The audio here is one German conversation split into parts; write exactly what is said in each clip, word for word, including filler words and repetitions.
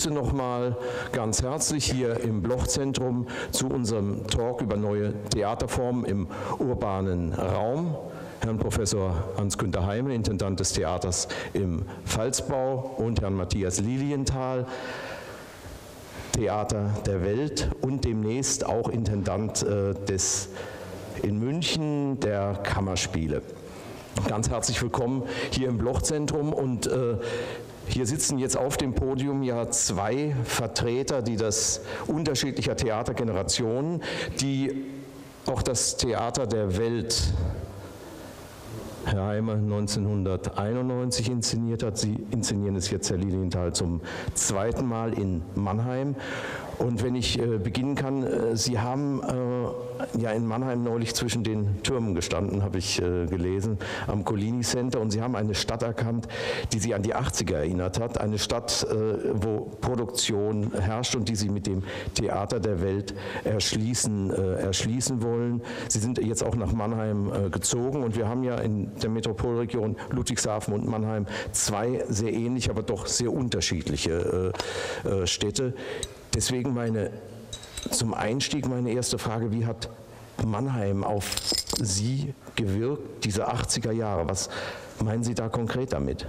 begrüße nochmal ganz herzlich hier im Bloch-Zentrum zu unserem Talk über neue Theaterformen im urbanen Raum Herrn Professor Hans-Günter Heime, Intendant des Theaters im Pfalzbau, und Herrn Matthias Lilienthal, Theater der Welt und demnächst auch Intendant äh, des in München der Kammerspiele. Ganz herzlich willkommen hier im Bloch-Zentrum, und äh, hier sitzen jetzt auf dem Podium ja zwei Vertreter, die das unterschiedlicher Theatergenerationen, die auch das Theater der Welt, Herr Heime neunzehnhunderteinundneunzig inszeniert hat. Sie inszenieren es jetzt, Herr Lilienthal, zum zweiten Mal in Mannheim. Und wenn ich äh, beginnen kann, äh, Sie haben äh, ja in Mannheim neulich zwischen den Türmen gestanden, habe ich äh, gelesen, am Collini Center, und Sie haben eine Stadt erkannt, die Sie an die achtziger erinnert hat, eine Stadt, äh, wo Produktion herrscht und die Sie mit dem Theater der Welt erschließen, äh, erschließen wollen. Sie sind jetzt auch nach Mannheim äh, gezogen, und wir haben ja in der Metropolregion Ludwigshafen und Mannheim zwei sehr ähnliche, aber doch sehr unterschiedliche äh, äh, Städte. Deswegen meine, zum Einstieg meine erste Frage: Wie hat Mannheim auf Sie gewirkt, diese achtziger Jahre? Was meinen Sie da konkret damit?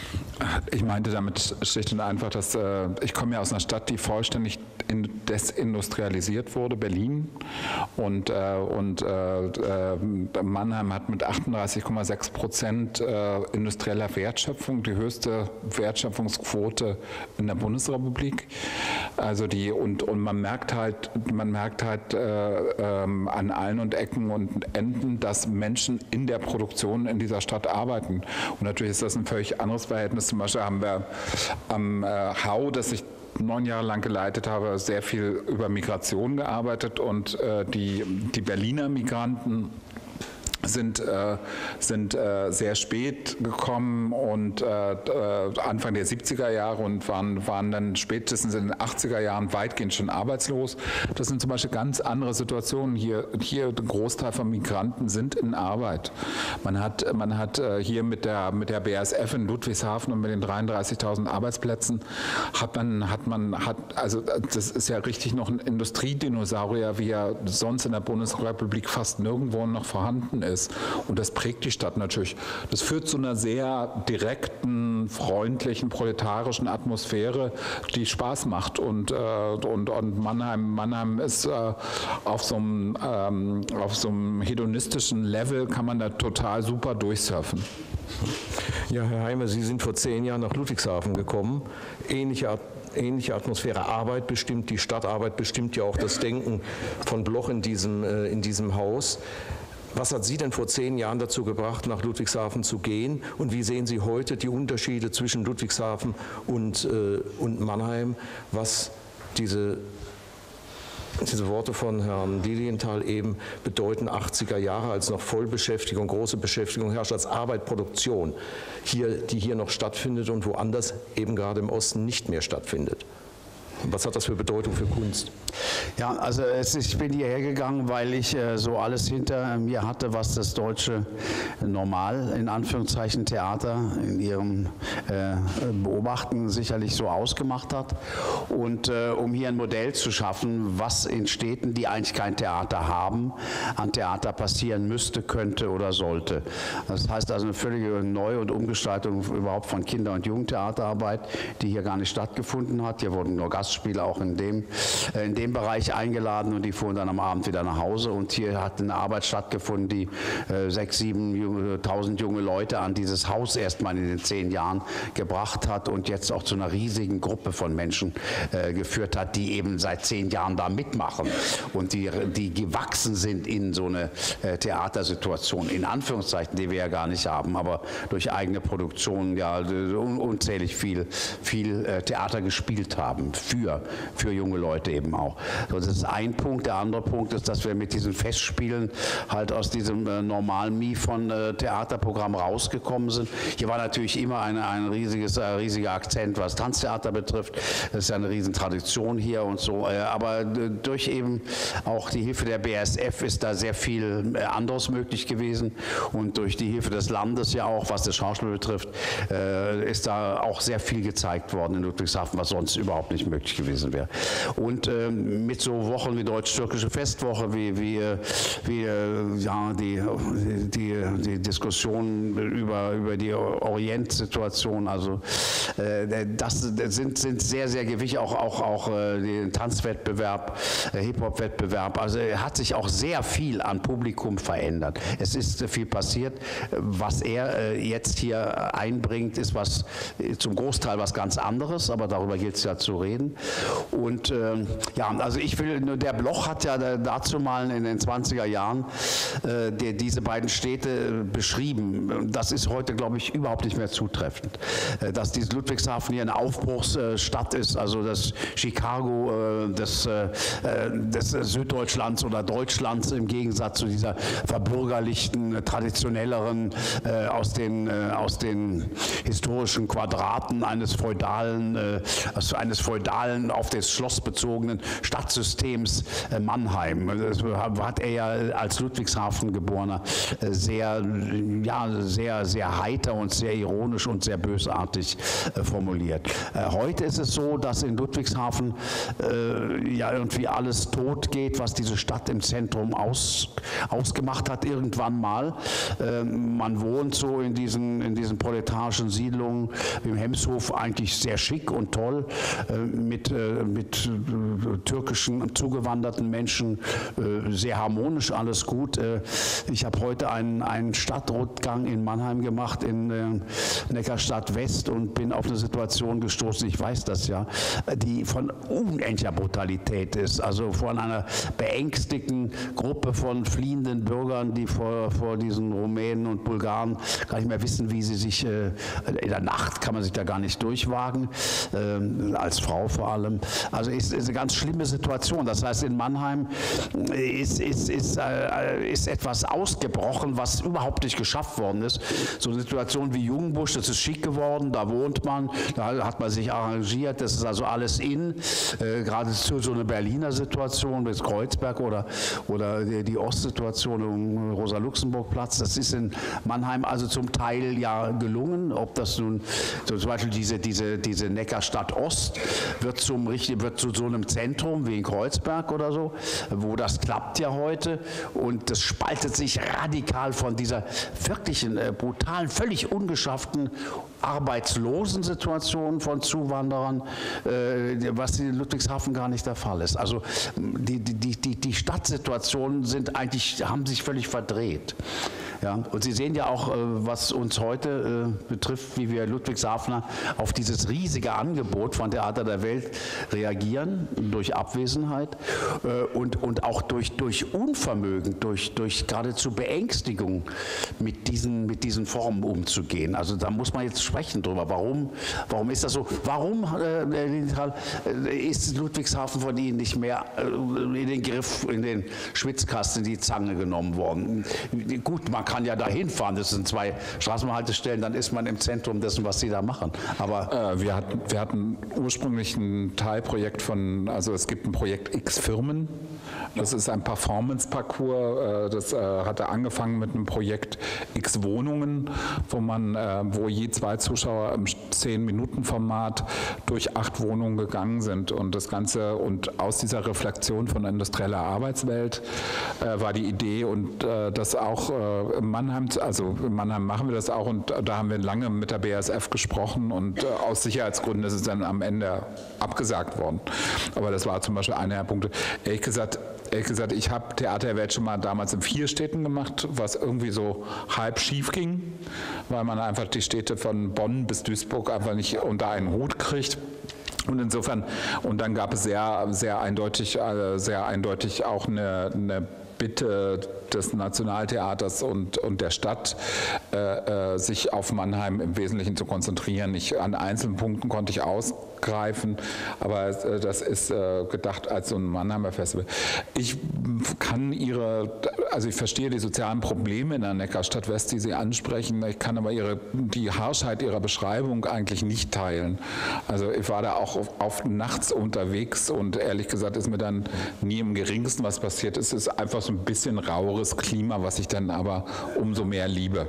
Ich meinte damit schlicht und einfach, dass äh, ich komme ja aus einer Stadt, die vollständig in, desindustrialisiert wurde, Berlin, und, äh, und äh, Mannheim hat mit achtunddreißig Komma sechs Prozent äh, industrieller Wertschöpfung die höchste Wertschöpfungsquote in der Bundesrepublik. Also die und, und man merkt halt, man merkt halt äh, äh, an allen und Ecken und Enden, dass Menschen in der Produktion in dieser Stadt arbeiten. Und natürlich ist das ein völlig anderes Verhältnis. Zum Beispiel haben wir am äh, Hau, das ich neun Jahre lang geleitet habe, sehr viel über Migration gearbeitet, und äh, die, die Berliner Migranten sind, äh, sind äh, sehr spät gekommen und äh, Anfang der siebziger Jahre und waren, waren dann spätestens in den achtziger Jahren weitgehend schon arbeitslos. Das sind zum Beispiel ganz andere Situationen. Hier, hier der Großteil von Migranten sind in Arbeit. Man hat, man hat äh, hier mit der, mit der B A S F in Ludwigshafen und mit den dreiunddreißigtausend Arbeitsplätzen hat man, hat man, hat, also das ist ja richtig noch ein Industriedinosaurier, wie er sonst in der Bundesrepublik fast nirgendwo noch vorhanden ist. Ist. Und das prägt die Stadt natürlich. Das führt zu einer sehr direkten, freundlichen, proletarischen Atmosphäre, die Spaß macht. Und, äh, und, und Mannheim, Mannheim ist äh, auf, so einem, ähm, auf so einem hedonistischen Level, kann man da total super durchsurfen. Ja, Herr Heime, Sie sind vor zehn Jahren nach Ludwigshafen gekommen. Ähnliche Art Ähnliche Atmosphäre. Arbeit bestimmt die Stadt, Arbeit bestimmt ja auch das Denken von Bloch in diesem, äh, in diesem Haus. Was hat Sie denn vor zehn Jahren dazu gebracht, nach Ludwigshafen zu gehen? Und wie sehen Sie heute die Unterschiede zwischen Ludwigshafen und, äh, und Mannheim, was diese, diese Worte von Herrn Lilienthal eben bedeuten, achtziger Jahre, als noch Vollbeschäftigung, große Beschäftigung herrscht, als Arbeit, Produktion, hier, die hier noch stattfindet und woanders eben gerade im Osten nicht mehr stattfindet? Was hat das für Bedeutung für Kunst? Ja, also es, ich bin hierher gegangen, weil ich äh, so alles hinter mir hatte, was das deutsche Normal, in Anführungszeichen, Theater in ihrem äh, Beobachten sicherlich so ausgemacht hat. Und äh, um hier ein Modell zu schaffen, was in Städten, die eigentlich kein Theater haben, an Theater passieren müsste, könnte oder sollte. Das heißt also eine völlige Neu- und Umgestaltung überhaupt von Kinder- und Jugendtheaterarbeit, die hier gar nicht stattgefunden hat. Hier wurden nur Gastspieler auch in dem, äh, in dem Bereich eingeladen, und die fuhren dann am Abend wieder nach Hause, und hier hat eine Arbeit stattgefunden, die äh, sechs, sieben, tausend junge Leute an dieses Haus erstmal in den zehn Jahren gebracht hat und jetzt auch zu einer riesigen Gruppe von Menschen äh, geführt hat, die eben seit zehn Jahren da mitmachen und die, die gewachsen sind in so eine äh, Theatersituation, in Anführungszeichen, die wir ja gar nicht haben, aber durch eigene Produktion ja un unzählig viel, viel äh, Theater gespielt haben, für für, für junge Leute eben auch. So, das ist ein Punkt. Der andere Punkt ist, dass wir mit diesen Festspielen halt aus diesem äh, normalen Mief von äh, Theaterprogramm rausgekommen sind. Hier war natürlich immer eine, ein riesiges, äh, riesiger Akzent, was Tanztheater betrifft. Das ist ja eine riesen Tradition hier und so. Äh, aber äh, durch eben auch die Hilfe der B A S F ist da sehr viel äh, anderes möglich gewesen. Und durch die Hilfe des Landes ja auch, was das Schauspiel betrifft, äh, ist da auch sehr viel gezeigt worden in Ludwigshafen, was sonst überhaupt nicht möglich gewesen wäre. Und äh, mit so Wochen wie Deutsch-Türkische Festwoche, wie, wie, wie ja, die, die, die Diskussion über, über die Orientsituation, also äh, das sind, sind sehr, sehr gewichtig, auch, auch, auch äh, den Tanzwettbewerb, äh, Hip-Hop-Wettbewerb, also hat sich auch sehr viel an Publikum verändert. Es ist äh, viel passiert. Was er äh, jetzt hier einbringt, ist was äh, zum Großteil was ganz anderes, aber darüber gilt es ja zu reden. Und äh, ja, also ich will, der Bloch hat ja dazu mal in den zwanziger Jahren äh, der, diese beiden Städte beschrieben. Das ist heute, glaube ich, überhaupt nicht mehr zutreffend. Äh, dass dieses Ludwigshafen hier eine Aufbruchsstadt ist, also das Chicago äh, des, äh, des Süddeutschlands oder Deutschlands im Gegensatz zu dieser verbürgerlichten, traditionelleren, äh, aus, den, äh, aus den historischen Quadraten eines feudalen, äh, also eines feudalen, auf das Schloss bezogenen Stadtsystems äh, Mannheim. Das hat er ja als Ludwigshafen geborener äh, sehr, ja, sehr, sehr heiter und sehr ironisch und sehr bösartig äh, formuliert. Äh, heute ist es so, dass in Ludwigshafen äh, ja irgendwie alles tot geht, was diese Stadt im Zentrum aus, ausgemacht hat irgendwann mal. Äh, man wohnt so in diesen, in diesen proletarischen Siedlungen im Hemshof eigentlich sehr schick und toll äh, mit, äh, mit äh, türkischen zugewanderten Menschen, äh, sehr harmonisch, alles gut. Äh, ich habe heute einen, einen Stadtrundgang in Mannheim gemacht, in äh, Neckarstadt West, und bin auf eine Situation gestoßen, ich weiß das ja, die von unendlicher Brutalität ist, also von einer beängstigten Gruppe von fliehenden Bürgern, die vor, vor diesen Rumänen und Bulgaren gar nicht mehr wissen, wie sie sich, äh, in der Nacht kann man sich da gar nicht durchwagen, äh, als Frau vor allem. Also ist, ist eine ganz schlimme Situation. Das heißt, in Mannheim ist, ist, ist, äh, ist etwas ausgebrochen, was überhaupt nicht geschafft worden ist. So eine Situation wie Jungenbusch, das ist schick geworden, da wohnt man, da hat man sich arrangiert, das ist also alles in, äh, geradezu so eine Berliner Situation mit Kreuzberg oder, oder die, die Ostsituation um Rosa-Luxemburg-Platz, das ist in Mannheim also zum Teil ja gelungen, ob das nun, so zum Beispiel diese, diese, diese Neckarstadt Ost wird, zum, wird zu so einem Zentrum wie in Kreuzberg oder so, wo das klappt ja heute, und das spaltet sich radikal von dieser wirklichen, äh, brutalen, völlig ungeschafften Arbeitslosensituation von Zuwanderern, äh, was in Ludwigshafen gar nicht der Fall ist. Also die, die, die, die Stadtsituationen sind eigentlich, haben sich völlig verdreht. Ja, und Sie sehen ja auch, was uns heute betrifft, wie wir Ludwigshafener auf dieses riesige Angebot von Theater der Welt reagieren, durch Abwesenheit und, und auch durch, durch Unvermögen, durch, durch geradezu Beängstigung mit diesen, mit diesen Formen umzugehen. Also da muss man jetzt sprechen drüber. Warum, warum ist das so? Warum äh, ist Ludwigshafen von Ihnen nicht mehr in den Griff, in den Schwitzkasten, in die Zange genommen worden? Gut, man kann ja da hinfahren, das sind zwei Straßenbahnhaltestellen, dann ist man im Zentrum dessen, was Sie da machen. Aber äh, wir, hatten, wir hatten ursprünglich ein Teilprojekt von, also es gibt ein Projekt X Firmen, das ist ein Performance-Parcours, äh, das äh, hatte angefangen mit einem Projekt X Wohnungen, wo man, äh, wo je zwei Zuschauer im zehn Minuten Format durch acht Wohnungen gegangen sind, und das Ganze, und aus dieser Reflexion von industrieller Arbeitswelt äh, war die Idee, und äh, das auch äh, in Mannheim, also in Mannheim machen wir das auch, und da haben wir lange mit der B A S F gesprochen, und äh, aus Sicherheitsgründen ist es dann am Ende abgesagt worden. Aber das war zum Beispiel einer der Punkte. Ehrlich gesagt, ehrlich gesagt, ich habe Theater der Welt schon mal damals in vier Städten gemacht, was irgendwie so halb schief ging, weil man einfach die Städte von Bonn bis Duisburg einfach nicht unter einen Hut kriegt. Und insofern, und dann gab es sehr, sehr eindeutig, sehr eindeutig auch eine, eine Bitte des Nationaltheaters und, und der Stadt, äh, äh, sich auf Mannheim im Wesentlichen zu konzentrieren. Ich, an einzelnen Punkten konnte ich ausgreifen, aber äh, das ist äh, gedacht als so ein Mannheimer Festival. Ich kann Ihre, also ich verstehe die sozialen Probleme in der Neckarstadt West, die Sie ansprechen, ich kann aber ihre, die Harschheit Ihrer Beschreibung eigentlich nicht teilen. Also ich war da auch oft nachts unterwegs und ehrlich gesagt ist mir dann nie im geringsten was passiert. Es ist einfach so ein bisschen raueres Klima, was ich dann aber umso mehr liebe.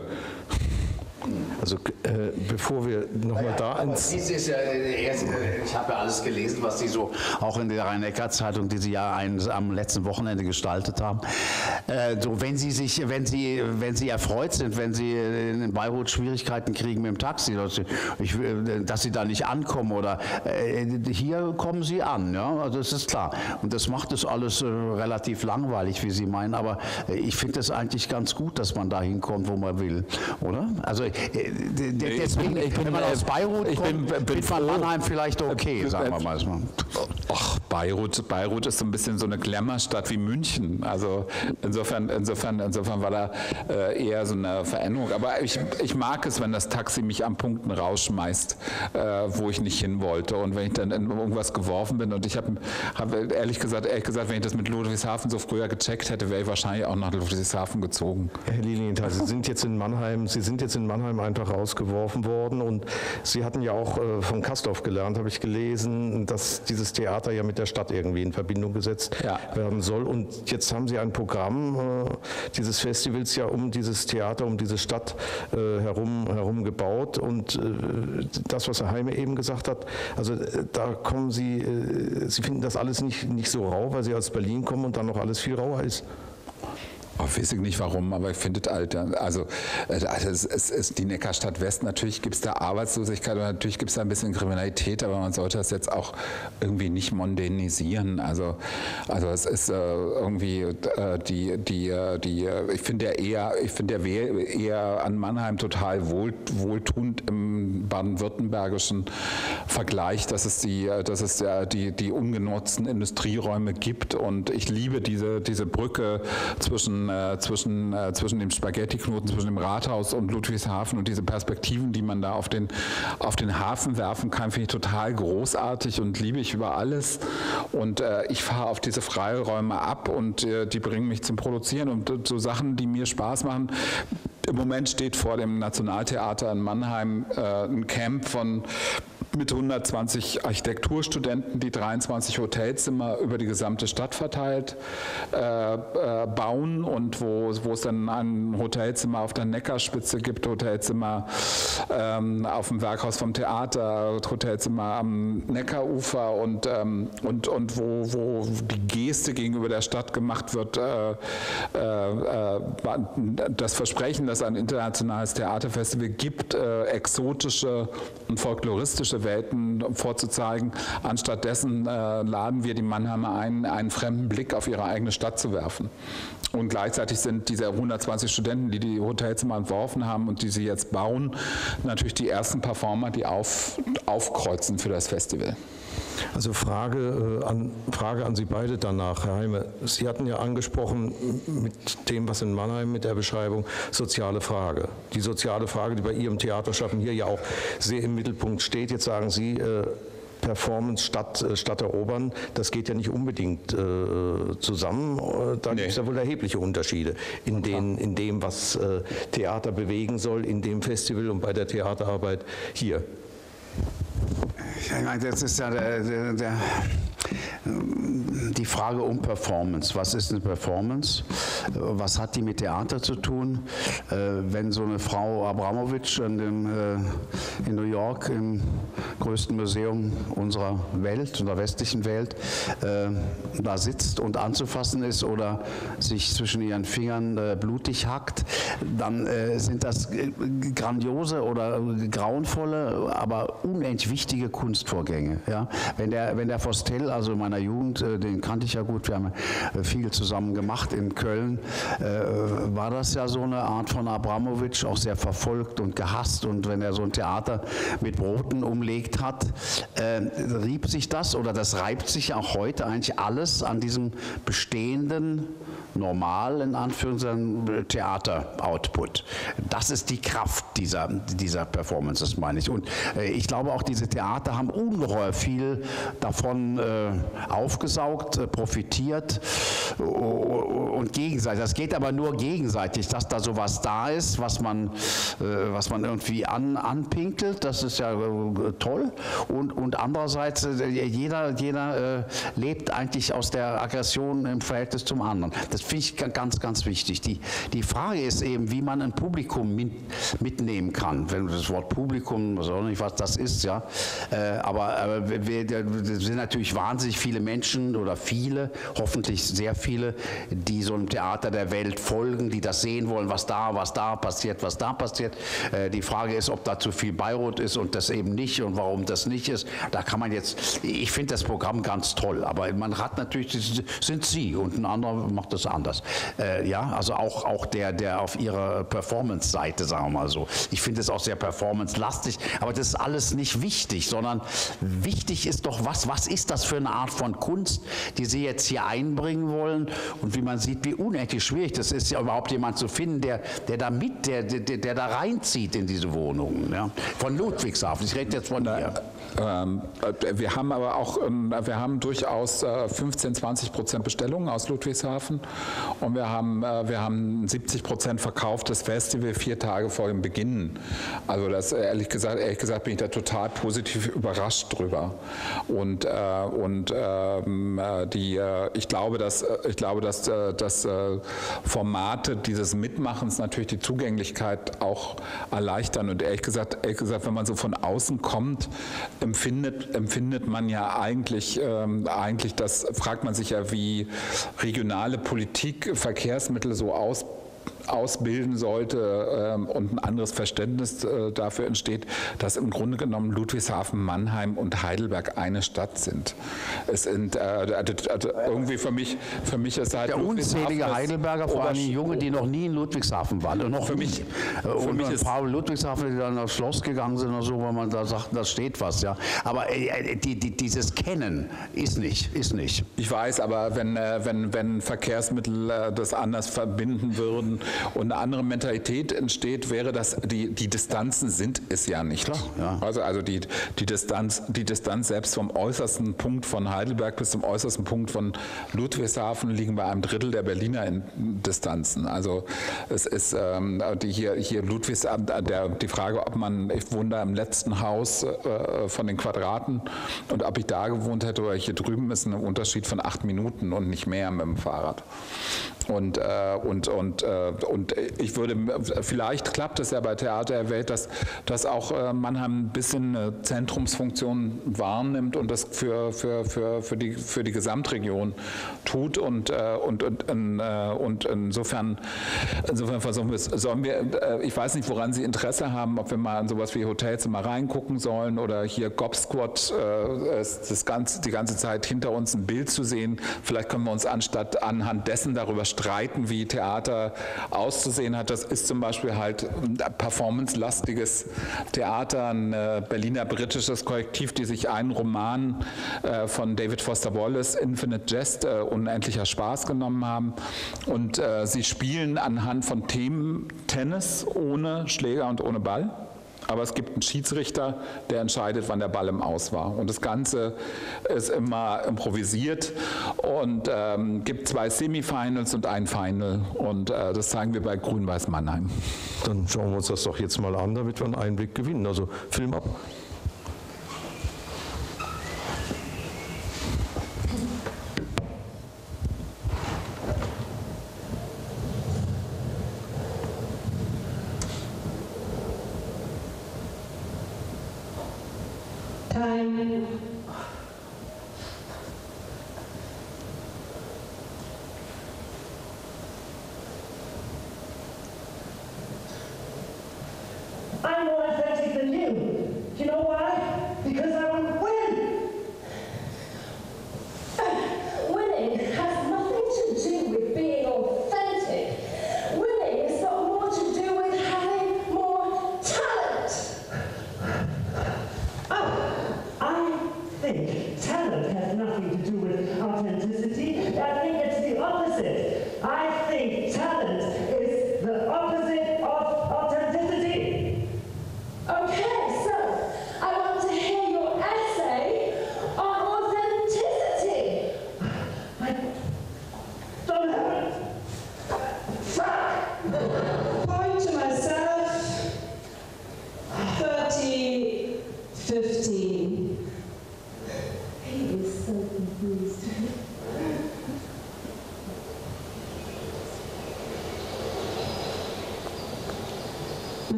Also äh, bevor wir nochmal da ins... Ist ja, ich habe ja alles gelesen, was Sie so auch in der Rhein-Neckar-Zeitung, die Sie ja ein, am letzten Wochenende gestaltet haben. Äh, so, wenn Sie sich, wenn Sie, wenn Sie erfreut sind, wenn Sie in Beirut Schwierigkeiten kriegen mit dem Taxi, dass Sie, ich, dass Sie da nicht ankommen oder äh, hier kommen Sie an, ja, also das ist klar. Und das macht es alles äh, relativ langweilig, wie Sie meinen, aber äh, ich finde es eigentlich ganz gut, dass man da hinkommt, wo man will, oder? Also deswegen, ich bin, wenn man aus Beirut ich kommt, bin, bin findet man Mannheim vielleicht okay, sagen wir mal. Ach, Beirut, Beirut ist so ein bisschen so eine Glamourstadt wie München. Also insofern, insofern, insofern war da äh, eher so eine Veränderung. Aber ich, ich mag es, wenn das Taxi mich an Punkten rausschmeißt, äh, wo ich nicht hin wollte. Und wenn ich dann in irgendwas geworfen bin und ich habe hab ehrlich gesagt, ehrlich gesagt, wenn ich das mit Ludwigshafen so früher gecheckt hätte, wäre ich wahrscheinlich auch nach Ludwigshafen gezogen. Herr Lilienthal, Sie sind jetzt in Mannheim, Sie sind jetzt in Mannheim einfach rausgeworfen worden und Sie hatten ja auch äh, von Castorf gelernt, habe ich gelesen, dass dieses Theater ja mit der Stadt irgendwie in Verbindung gesetzt ja. werden soll und jetzt haben Sie ein Programm äh, dieses Festivals ja um dieses Theater, um diese Stadt äh, herum, herum gebaut und äh, das, was Herr Heime eben gesagt hat, also äh, da kommen Sie, äh, Sie finden das alles nicht, nicht so rau, weil Sie aus Berlin kommen und dann noch alles viel rauer ist. Ich weiß nicht warum, aber ich finde es halt, also, also es, es ist die Neckarstadt West, natürlich gibt es da Arbeitslosigkeit und natürlich gibt es da ein bisschen Kriminalität, aber man sollte das jetzt auch irgendwie nicht mondänisieren. Also, also es ist äh, irgendwie äh, die, die, die, ich finde ja eher, ich finde ja eher an Mannheim total wohl, wohltuend im baden-württembergischen Vergleich, dass es die, dass es ja die, die ungenutzten Industrieräume gibt und ich liebe diese, diese Brücke zwischen Äh, zwischen, äh, zwischen dem Spaghetti-Knoten, zwischen dem Rathaus und Ludwigshafen und diese Perspektiven, die man da auf den, auf den Hafen werfen kann, finde ich total großartig und liebe ich über alles. Und äh, ich fahre auf diese Freiräume ab und äh, die bringen mich zum Produzieren und so Sachen, die mir Spaß machen. Im Moment steht vor dem Nationaltheater in Mannheim äh, ein Camp von mit hundertzwanzig Architekturstudenten, die dreiundzwanzig Hotelzimmer über die gesamte Stadt verteilt äh, äh, bauen und wo, wo es dann ein Hotelzimmer auf der Neckarspitze gibt, Hotelzimmer ähm, auf dem Werkhaus vom Theater, Hotelzimmer am Neckarufer und, ähm, und, und wo, wo die Geste gegenüber der Stadt gemacht wird, äh, äh, das Versprechen, dass es ein internationales Theaterfestival gibt, äh, exotische und folkloristische Welten vorzuzeigen. Anstattdessen äh, laden wir die Mannheimer ein, einen fremden Blick auf ihre eigene Stadt zu werfen. Und gleichzeitig sind diese hundertzwanzig Studenten, die die Hotelzimmer entworfen haben und die sie jetzt bauen, natürlich die ersten Performer, die auf, aufkreuzen für das Festival. Also Frage, äh, an, Frage an Sie beide danach, Herr Heime. Sie hatten ja angesprochen mit dem, was in Mannheim mit der Beschreibung soziale Frage. Die soziale Frage, die bei Ihrem Theaterschaffen hier ja auch sehr im Mittelpunkt steht. Jetzt sagen Sie, äh, Performance Stadt, äh, Stadt erobern, das geht ja nicht unbedingt äh, zusammen. Da nee. gibt es ja wohl erhebliche Unterschiede in, den, in dem, was äh, Theater bewegen soll, in dem Festival und bei der Theaterarbeit hier. Ich meine, das ist ja der, der, der, die Frage um Performance. Was ist eine Performance? Was hat die mit Theater zu tun? Wenn so eine Frau Abramowitsch in, dem, in New York im größten Museum unserer Welt, unserer westlichen Welt, da sitzt und anzufassen ist oder sich zwischen ihren Fingern blutig hackt, dann sind das grandiose oder grauenvolle, aber unendlich wichtige Kunstvorgänge. Ja? Wenn der, wenn der Vostell, also in meiner Jugend, den kannte ich ja gut, wir haben viel zusammen gemacht in Köln, war das ja so eine Art von Abramowitsch, auch sehr verfolgt und gehasst, und wenn er so ein Theater mit Broten umlegt hat, äh, rieb sich das oder das reibt sich auch heute eigentlich alles an diesem bestehenden normal, in Anführungszeichen, Theater-Output. Das ist die Kraft dieser, dieser Performances, meine ich. Und äh, ich glaube auch, diese Theater haben ungeheuer viel davon äh, aufgesaugt, äh, profitiert äh, und gegenseitig. Das geht aber nur gegenseitig, dass da sowas da ist, was man, äh, was man irgendwie an, anpinkelt. Das ist ja äh, toll. Und, und andererseits, äh, jeder, jeder äh, lebt eigentlich aus der Aggression im Verhältnis zum anderen. Das finde ich ganz, ganz wichtig. Die, die Frage ist eben, wie man ein Publikum mit, mitnehmen kann. Wenn das Wort Publikum, ich weiß auch nicht, was das ist, ja. Äh, aber aber wir, wir sind natürlich wahnsinnig viele Menschen oder viele, hoffentlich sehr viele, die so einem Theater der Welt folgen, die das sehen wollen, was da, was da passiert, was da passiert. Äh, die Frage ist, ob da zu viel Bayreuth ist und das eben nicht und warum das nicht ist. Da kann man jetzt, ich finde das Programm ganz toll, aber man hat natürlich, das sind Sie und ein anderer macht das anders. Äh, ja, also auch, auch der, der auf ihrer Performance-Seite, sagen wir mal so. Ich finde es auch sehr performance-lastig, aber das ist alles nicht wichtig, sondern wichtig ist doch, was, was ist das für eine Art von Kunst, die Sie jetzt hier einbringen wollen und wie man sieht, wie unendlich schwierig das ist, ja überhaupt jemand zu finden, der, der da mit, der, der, der da reinzieht in diese Wohnungen. Ja. Von Ludwigshafen, ich rede jetzt von hier. Ähm, wir haben aber auch, wir haben durchaus fünfzehn, zwanzig Prozent Bestellungen aus Ludwigshafen und wir haben, wir haben siebzig Prozent verkauftes Festival vier Tage vor dem Beginn. Also das, ehrlich gesagt, ehrlich gesagt bin ich da total positiv überrascht drüber. Und, äh, und äh, die, ich glaube, dass, ich glaube, dass, dass Formate dieses Mitmachens natürlich die Zugänglichkeit auch erleichtern. Und ehrlich gesagt, ehrlich gesagt, wenn man so von außen kommt, empfindet, empfindet man ja eigentlich, ähm, eigentlich, das fragt man sich ja, wie regionale Politik Verkehrsmittel so aus ausbilden sollte ähm, und ein anderes Verständnis äh, dafür entsteht, dass im Grunde genommen Ludwigshafen, Mannheim und Heidelberg eine Stadt sind. Es sind äh, also irgendwie für mich, für mich ist halt der unzählige Heidelberger, vor allem Junge, die noch nie in Ludwigshafen waren. Und noch für mich, und für mich ein ist paar Ludwigshafen, die dann aufs Schloss gegangen sind oder so, weil man da sagt, da steht was. Ja. Aber äh, die, die, dieses Kennen ist nicht, ist nicht. Ich weiß, aber wenn, äh, wenn, wenn Verkehrsmittel äh, das anders verbinden würden und eine andere Mentalität entsteht, wäre das, die, die Distanzen sind es ja nicht. Klar, ja. Also, also die, die, Distanz, die Distanz selbst vom äußersten Punkt von Heidelberg bis zum äußersten Punkt von Ludwigshafen liegen bei einem Drittel der Berliner in Distanzen. Also es ist ähm, die hier, hier Ludwigshafen, der, die Frage, ob man, ich wohne da im letzten Haus äh, von den Quadraten und ob ich da gewohnt hätte oder hier drüben, ist ein Unterschied von acht Minuten und nicht mehr mit dem Fahrrad. Und, äh, und, und, äh, und ich würde, vielleicht klappt es ja bei Theater der Welt, dass, dass auch äh, Mannheim ein bisschen eine Zentrumsfunktion wahrnimmt und das für, für, für, für, die, für die Gesamtregion tut. Und, äh, und, und, äh, und insofern, insofern versuchen wir es. Sollen wir, äh, ich weiß nicht, woran Sie Interesse haben, ob wir mal in sowas wie Hotelzimmer reingucken sollen oder hier Gob Squad, äh, das ganze, die ganze Zeit hinter uns ein Bild zu sehen. Vielleicht können wir uns anstatt anhand dessen darüber streiten, wie Theater auszusehen hat. Das ist zum Beispiel halt ein performance-lastiges Theater, ein äh, Berliner britisches Kollektiv, die sich einen Roman äh, von David Foster Wallace, Infinite Jest, äh, unendlicher Spaß genommen haben. Und äh, sie spielen anhand von Themen Tennis ohne Schläger und ohne Ball. Aber es gibt einen Schiedsrichter, der entscheidet, wann der Ball im Aus war. Und das Ganze ist immer improvisiert und ähm, gibt zwei Semifinals und ein Final. Und äh, das zeigen wir bei Grün-Weiß Mannheim. Dann schauen wir uns das doch jetzt mal an, damit wir einen Einblick gewinnen. Also Film ab. Time. I'm more authentic than you. You know why? Because I would win. Winning has nothing to do with being authentic. Winning has got more to do with having more talent. Oh, I think talent has nothing to do with authenticity. I think it's the opposite. I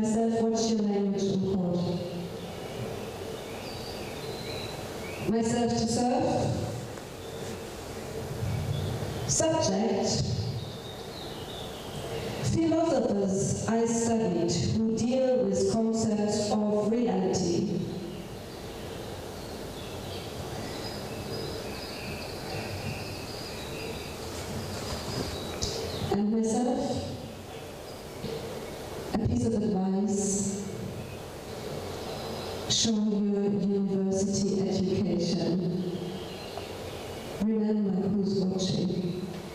myself, what's your language and chord? Myself to serve. Subject. Philosophers I studied who deal with concepts of reality. And myself, a piece of advice, show your university education. Remember who's watching.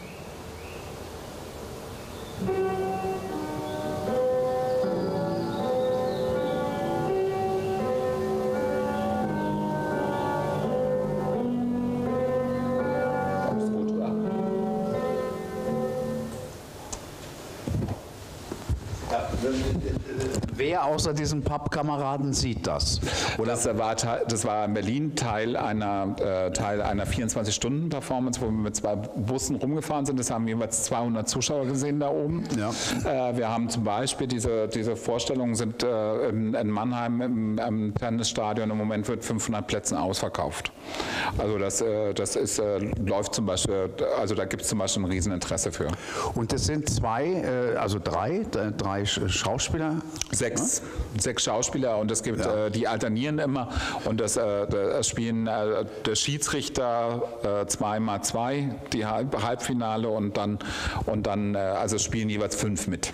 Wer außer diesen Pappkameraden sieht das? Oder das war, das war in Berlin Teil einer, äh, Teil einer vierundzwanzig-Stunden-Performance, wo wir mit zwei Bussen rumgefahren sind. Das haben jeweils zweihundert Zuschauer gesehen da oben. Ja. Äh, wir haben zum Beispiel, diese, diese Vorstellungen sind äh, in, in Mannheim im, im Tennisstadion im Moment mit fünfhundert Plätzen ausverkauft. Also das, äh, das ist, äh, läuft zum Beispiel, also da gibt es zum Beispiel ein Rieseninteresse für. Und das sind zwei, äh, also drei, drei Schauspieler? Sechs, ja? Sechs Schauspieler und es gibt, ja. äh, die alternieren immer und das, äh, das spielen äh, der Schiedsrichter äh, zwei mal zwei, die Halb Halbfinale und dann, und dann äh, also spielen jeweils fünf mit.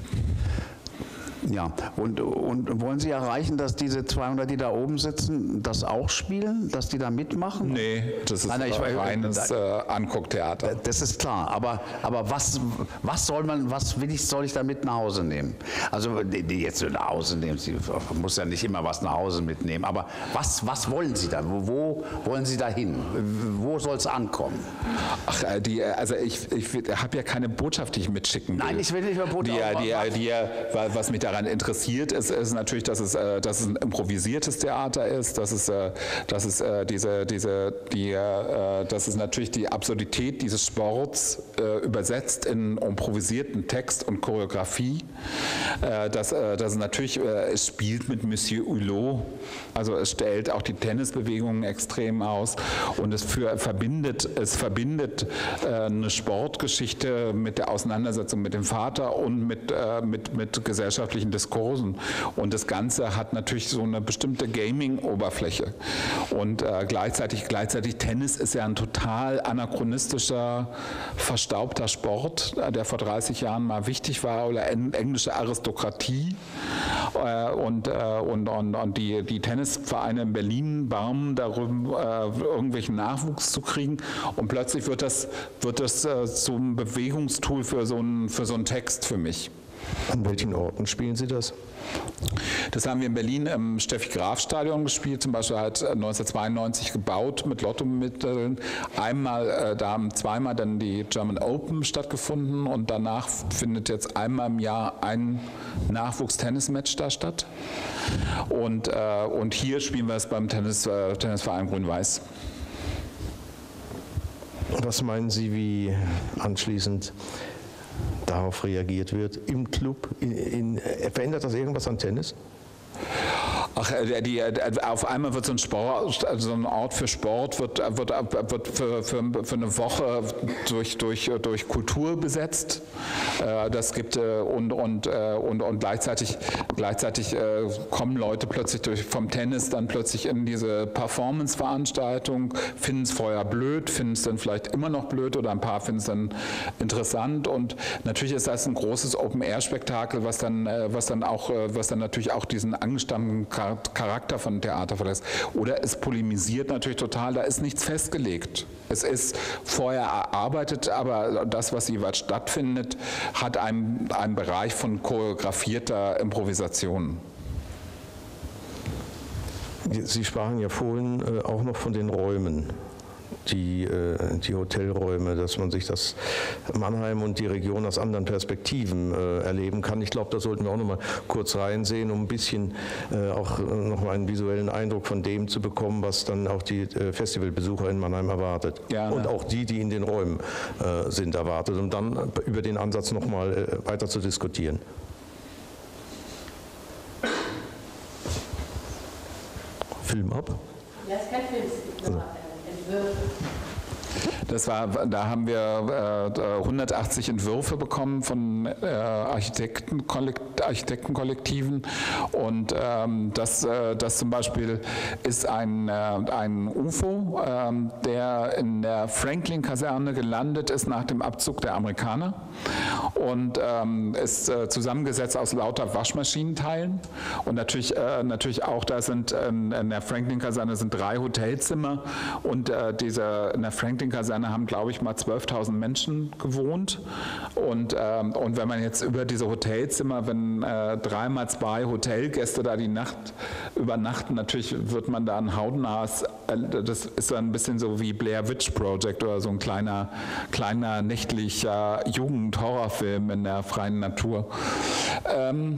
Ja, und, und wollen Sie erreichen, dass diese zweihundert, die da oben sitzen, das auch spielen, dass die da mitmachen? Nee, das ist nein, nein, ich, reines äh, Angucktheater. Das ist klar, aber, aber was, was soll man, was will ich, soll ich da mit nach Hause nehmen? Also die, die jetzt nach Hause nehmen, Sie muss ja nicht immer was nach Hause mitnehmen, aber was, was wollen Sie da? Wo, wo wollen Sie da hin? Wo soll es ankommen? Ach, die, also ich, ich habe ja keine Botschaft, die ich mitschicken will. Nein, ich will nicht mehr Botschaft. Die, die, die, die, was mich daran interessiert ist, ist natürlich, dass es, dass es ein improvisiertes Theater ist, dass es, dass es diese, diese, die, dass es natürlich die Absurdität dieses Sports übersetzt in improvisierten Text und Choreografie, dass, dass es natürlich, es spielt mit Monsieur Hulot, also es stellt auch die Tennisbewegungen extrem aus und es für, verbindet, es verbindet eine Sportgeschichte mit der Auseinandersetzung mit dem Vater und mit, mit, mit gesellschaftlichen Diskursen. Und das Ganze hat natürlich so eine bestimmte Gaming-Oberfläche. Und äh, gleichzeitig, gleichzeitig Tennis ist ja ein total anachronistischer, verstaubter Sport, der vor dreißig Jahren mal wichtig war, oder englische Aristokratie. Äh, und, äh, und, und, und die, die Tennisvereine in Berlin barmen darüber, äh, irgendwelchen Nachwuchs zu kriegen. Und plötzlich wird das, wird das äh, zum Bewegungstool für so einen, für so einen Text für mich. An welchen Orten spielen Sie das? Das haben wir in Berlin im Steffi-Graf-Stadion gespielt, zum Beispiel halt neunzehnhundertzweiundneunzig gebaut mit Lottomitteln. Einmal, äh, da haben zweimal dann die German Open stattgefunden und danach findet jetzt einmal im Jahr ein Nachwuchstennismatch da statt. Und, äh, und hier spielen wir es beim Tennis, äh, Tennisverein Grün-Weiß. Was meinen Sie, wie anschließend darauf reagiert wird im Club? In, in, verändert das irgendwas an Tennis? Ach, die, auf einmal wird so ein, Sport, so ein Ort für Sport wird, wird, wird für, für, für eine Woche durch, durch, durch Kultur besetzt. Das gibt und, und, und, und gleichzeitig, gleichzeitig kommen Leute plötzlich durch, vom Tennis dann plötzlich in diese Performance-Veranstaltung, finden es vorher blöd, finden es dann vielleicht immer noch blöd oder ein paar finden es dann interessant. Und natürlich ist das ein großes Open-Air-Spektakel, was dann, was dann auch, was dann natürlich auch diesen angestammten Charakter von Theater verlässt. Oder es polemisiert natürlich total, da ist nichts festgelegt. Es ist vorher erarbeitet, aber das, was jeweils stattfindet, hat einen, einen Bereich von choreografierter Improvisation. Sie sprachen ja vorhin äh, auch noch von den Räumen. Die, die Hotelräume, dass man sich das Mannheim und die Region aus anderen Perspektiven äh, erleben kann. Ich glaube, da sollten wir auch noch mal kurz reinsehen, um ein bisschen äh, auch noch mal einen visuellen Eindruck von dem zu bekommen, was dann auch die äh, Festivalbesucher in Mannheim erwartet. Gerne. Und auch die, die in den Räumen äh, sind, erwartet, um dann über den Ansatz noch mal äh, weiter zu diskutieren. Film ab? Ja, es ist kein Film, es gibt nur Entwürfe. Das war, da haben wir äh, hundertachtzig Entwürfe bekommen von äh, Architektenkollekt, Architektenkollektiven und ähm, das, äh, das zum Beispiel ist ein, äh, ein U F O, äh, der in der Franklin-Kaserne gelandet ist nach dem Abzug der Amerikaner und ähm, ist äh, zusammengesetzt aus lauter Waschmaschinenteilen und natürlich, äh, natürlich auch da sind äh, in der Franklin-Kaserne sind drei Hotelzimmer und äh, diese, in der Franklin-Kaserne haben, glaube ich, mal zwölftausend Menschen gewohnt. Und, ähm, und wenn man jetzt über diese Hotelzimmer, wenn äh, drei mal zwei Hotelgäste da die Nacht übernachten, natürlich wird man da ein hautnahes, äh, das ist so ein bisschen so wie Blair Witch Project oder so ein kleiner, kleiner nächtlicher Jugend-Horrorfilm in der freien Natur. Ähm,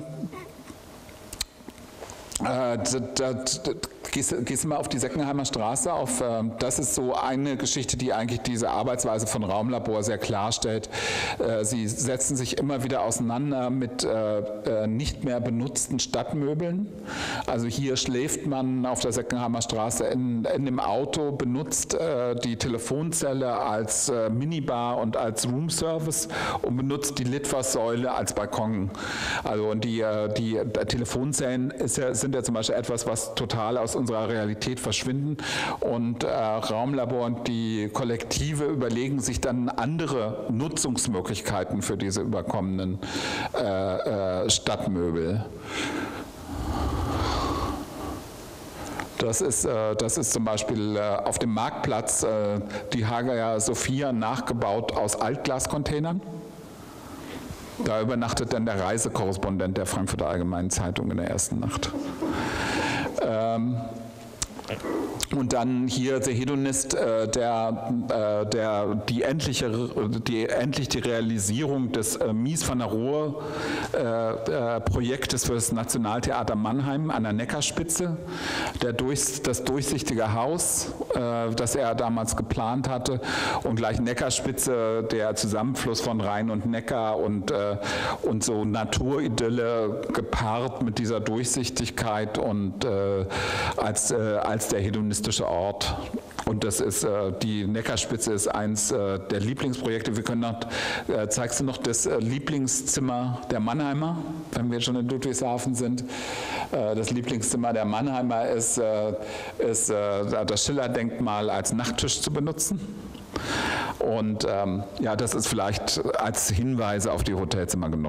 äh, da, da, da, Gehst, gehst du mal auf die Seckenheimer Straße auf, äh, das ist so eine Geschichte, die eigentlich diese Arbeitsweise von Raumlabor sehr klarstellt. Äh, sie setzen sich immer wieder auseinander mit äh, nicht mehr benutzten Stadtmöbeln. Also hier schläft man auf der Seckenheimer Straße in, in dem Auto, benutzt äh, die Telefonzelle als äh, Minibar und als Roomservice und benutzt die Litfaßsäule als Balkon. Also und die, äh, die Telefonzellen ist ja, sind ja zum Beispiel etwas, was total aus unserer Realität verschwinden und äh, Raumlabor und die Kollektive überlegen sich dann andere Nutzungsmöglichkeiten für diese überkommenen äh, äh, Stadtmöbel. Das ist, äh, das ist zum Beispiel äh, auf dem Marktplatz äh, die Hagia Sophia nachgebaut aus Altglascontainern. Da übernachtet dann der Reisekorrespondent der Frankfurter Allgemeinen Zeitung in der ersten Nacht. Ähm, und dann hier der Hedonist, äh, der, äh, der die, endliche, die endlich die Realisierung des äh, Mies van der Rohe äh, äh, Projektes für das Nationaltheater Mannheim an der Neckarspitze, der durch, das durchsichtige Haus, äh, das er damals geplant hatte und gleich Neckarspitze, der Zusammenfluss von Rhein und Neckar und, äh, und so Naturidylle gepaart mit dieser Durchsichtigkeit und äh, als, äh, als der hedonistische Ort. Und das ist, äh, die Neckarspitze ist eins äh, der Lieblingsprojekte. Wir können noch, äh, zeigst du noch das äh, Lieblingszimmer der Mannheimer, wenn wir schon in Ludwigshafen sind. Äh, das Lieblingszimmer der Mannheimer ist, äh, ist äh, das Schiller-Denkmal als Nachttisch zu benutzen. Und ähm, ja, das ist vielleicht als Hinweise auf die Hotelzimmer genug.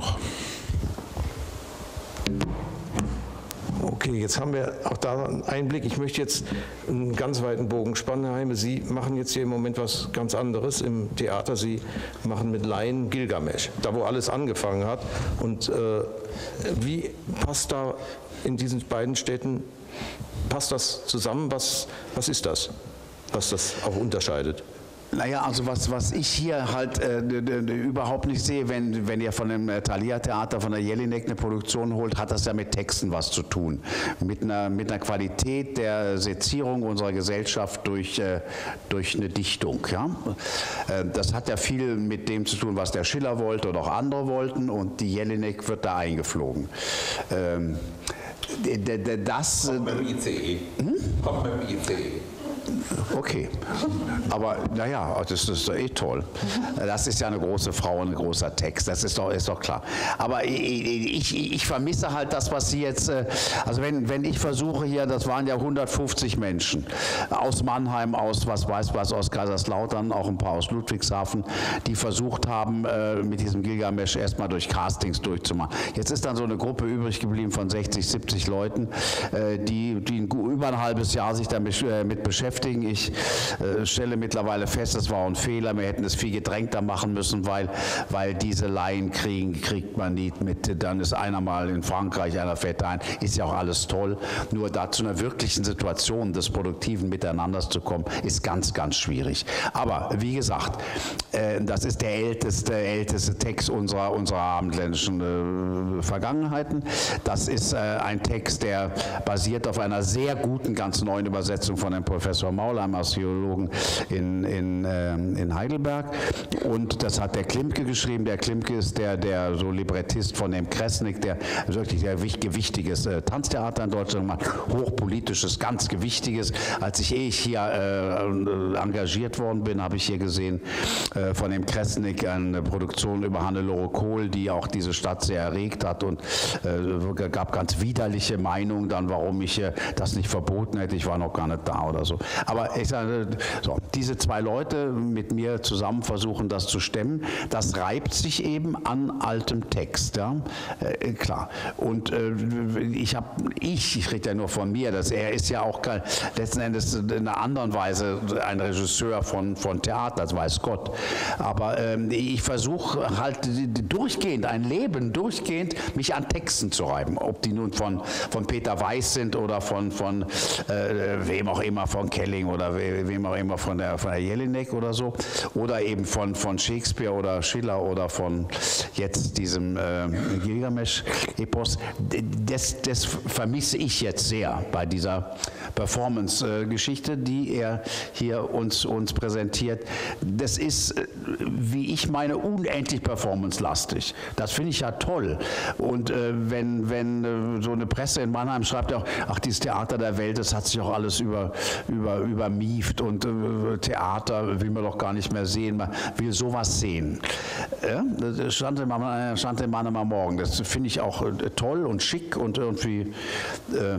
Okay, jetzt haben wir auch da einen Einblick. Ich möchte jetzt einen ganz weiten Bogen spannen, Herr Heime. Sie machen jetzt hier im Moment was ganz anderes im Theater. Sie machen mit Laien Gilgamesch, da wo alles angefangen hat. Und äh, wie passt da in diesen beiden Städten, passt das zusammen? Was, was ist das, was das auch unterscheidet? Naja, also was, was ich hier halt äh, überhaupt nicht sehe, wenn, wenn ihr von dem äh, Thalia-Theater, von der Jelinek eine Produktion holt, hat das ja mit Texten was zu tun. Mit einer, mit einer Qualität der Sezierung unserer Gesellschaft durch, äh, durch eine Dichtung. Ja? Äh, das hat ja viel mit dem zu tun, was der Schiller wollte oder auch andere wollten, und die Jelinek wird da eingeflogen. Ähm, das, Kommt mit dem I C E. Hm? Kommt mit dem I C E. Okay, aber naja, das ist doch eh toll. Das ist ja eine große Frau und ein großer Text, das ist doch, ist doch klar. Aber ich, ich, ich vermisse halt das, was Sie jetzt, also wenn, wenn ich versuche hier, das waren ja hundertfünfzig Menschen aus Mannheim, aus was weiß was, aus Kaiserslautern, auch ein paar aus Ludwigshafen, die versucht haben, mit diesem Gilgamesch erstmal durch Castings durchzumachen. Jetzt ist dann so eine Gruppe übrig geblieben von sechzig, siebzig Leuten, die, die über ein halbes Jahr sich damit mit beschäftigen. Ich äh, stelle mittlerweile fest, das war ein Fehler, wir hätten es viel gedrängter machen müssen, weil, weil diese Laien kriegen, kriegt man nicht mit, dann ist einer mal in Frankreich, einer fährt ein, ist ja auch alles toll, nur da zu einer wirklichen Situation des produktiven Miteinanders zu kommen, ist ganz, ganz schwierig. Aber wie gesagt, äh, das ist der älteste, älteste Text unserer, unserer abendländischen äh, Vergangenheiten. Das ist äh, ein Text, der basiert auf einer sehr guten, ganz neuen Übersetzung von dem Professor Professor Maul, einem Archäologen in, in, äh, in Heidelberg. Und das hat der Klimke geschrieben. Der Klimke ist der, der so Librettist von dem Kressnik, der wirklich sehr gewichtiges äh, Tanztheater in Deutschland macht, hochpolitisches, ganz gewichtiges. Als ich eh hier äh, engagiert worden bin, habe ich hier gesehen äh, von dem Kressnik eine Produktion über Hannelore Kohl, die auch diese Stadt sehr erregt hat und äh, gab ganz widerliche Meinungen dann, warum ich äh, das nicht verboten hätte. Ich war noch gar nicht da oder so. Aber ich sage, so, diese zwei Leute mit mir zusammen versuchen, das zu stemmen. Das reibt sich eben an altem Text, ja, äh, klar. Und äh, ich habe, ich, ich rede ja nur von mir, dass er ist ja auch kein, letzten Endes in einer anderen Weise ein Regisseur von, von Theater, das weiß Gott. Aber ähm, ich versuche halt durchgehend, ein Leben durchgehend, mich an Texten zu reiben. Ob die nun von, von Peter Weiß sind oder von, von äh, wem auch immer, von Kelling oder we, wem auch immer, von der, von der Jelinek oder so. Oder eben von, von Shakespeare oder Schiller oder von jetzt diesem äh, Gilgamesch-Epos. Das, das vermisse ich jetzt sehr bei dieser Performance-Geschichte, die er hier uns, uns präsentiert. Das ist, wie ich meine, unendlich performance-lastig. Das finde ich ja toll. Und äh, wenn, wenn äh, so eine Presse in Mannheim schreibt auch, ach, dieses Theater der Welt, das hat sich auch alles über, über, übermieft und äh, Theater will man doch gar nicht mehr sehen, man will sowas sehen. Ja, das stand in Mannheim am Morgen. Das finde ich auch äh, toll und schick und irgendwie äh,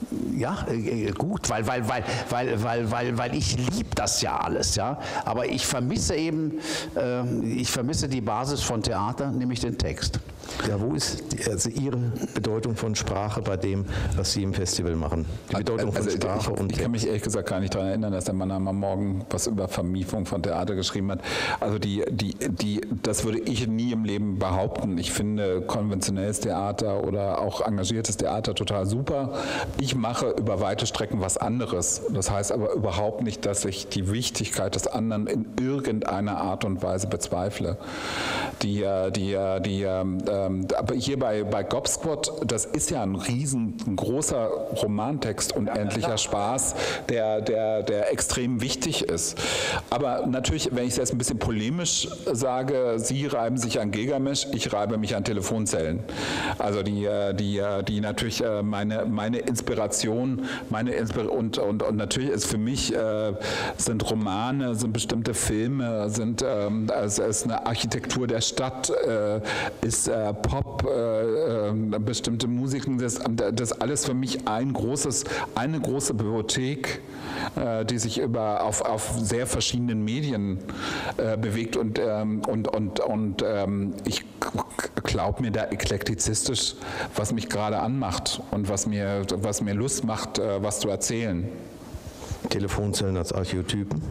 ja, äh, gut, weil, weil, weil, weil, weil, weil, weil ich liebe das ja alles, ja. Aber ich vermisse eben, äh, ich vermisse die Basis von Theater, nämlich den Text. Ja, wo ist die, also Ihre Bedeutung von Sprache bei dem, was Sie im Festival machen? Die Bedeutung also, von Sprache ich, und Ich kann mich ehrlich gesagt gar nicht daran erinnern, dass der Mannheim am Morgen was über Vermiefung von Theater geschrieben hat. Also die, die, die, das würde ich nie im Leben behaupten. Ich finde konventionelles Theater oder auch engagiertes Theater total super. Ich mache über weite Strecken was anderes. Das heißt aber überhaupt nicht, dass ich die Wichtigkeit des anderen in irgendeiner Art und Weise bezweifle. Die, die, die, aber hier bei, bei Gobsquad, das ist ja ein riesengroßer Romantext, unendlicher Spaß, der, der, der extrem wichtig ist. Aber natürlich, wenn ich es jetzt ein bisschen polemisch sage, Sie reiben sich an Gilgamesch, ich reibe mich an Telefonzellen. Also die, die, die natürlich meine, meine Inspiration, meine Inspir und, und, und natürlich ist für mich, äh, sind Romane, sind bestimmte Filme, sind, ähm, es ist eine Architektur der Stadt, äh, ist äh, Pop, äh, äh, bestimmte Musiken, das, das alles für mich ein großes, eine große Bibliothek, äh, die sich über, auf, auf sehr verschiedenen Medien äh, bewegt und, ähm, und, und, und ähm, ich glaube mir da eklektizistisch, was mich gerade anmacht und was mir, was mir Lust macht, äh, was zu erzählen. Telefonzellen als Archetypen?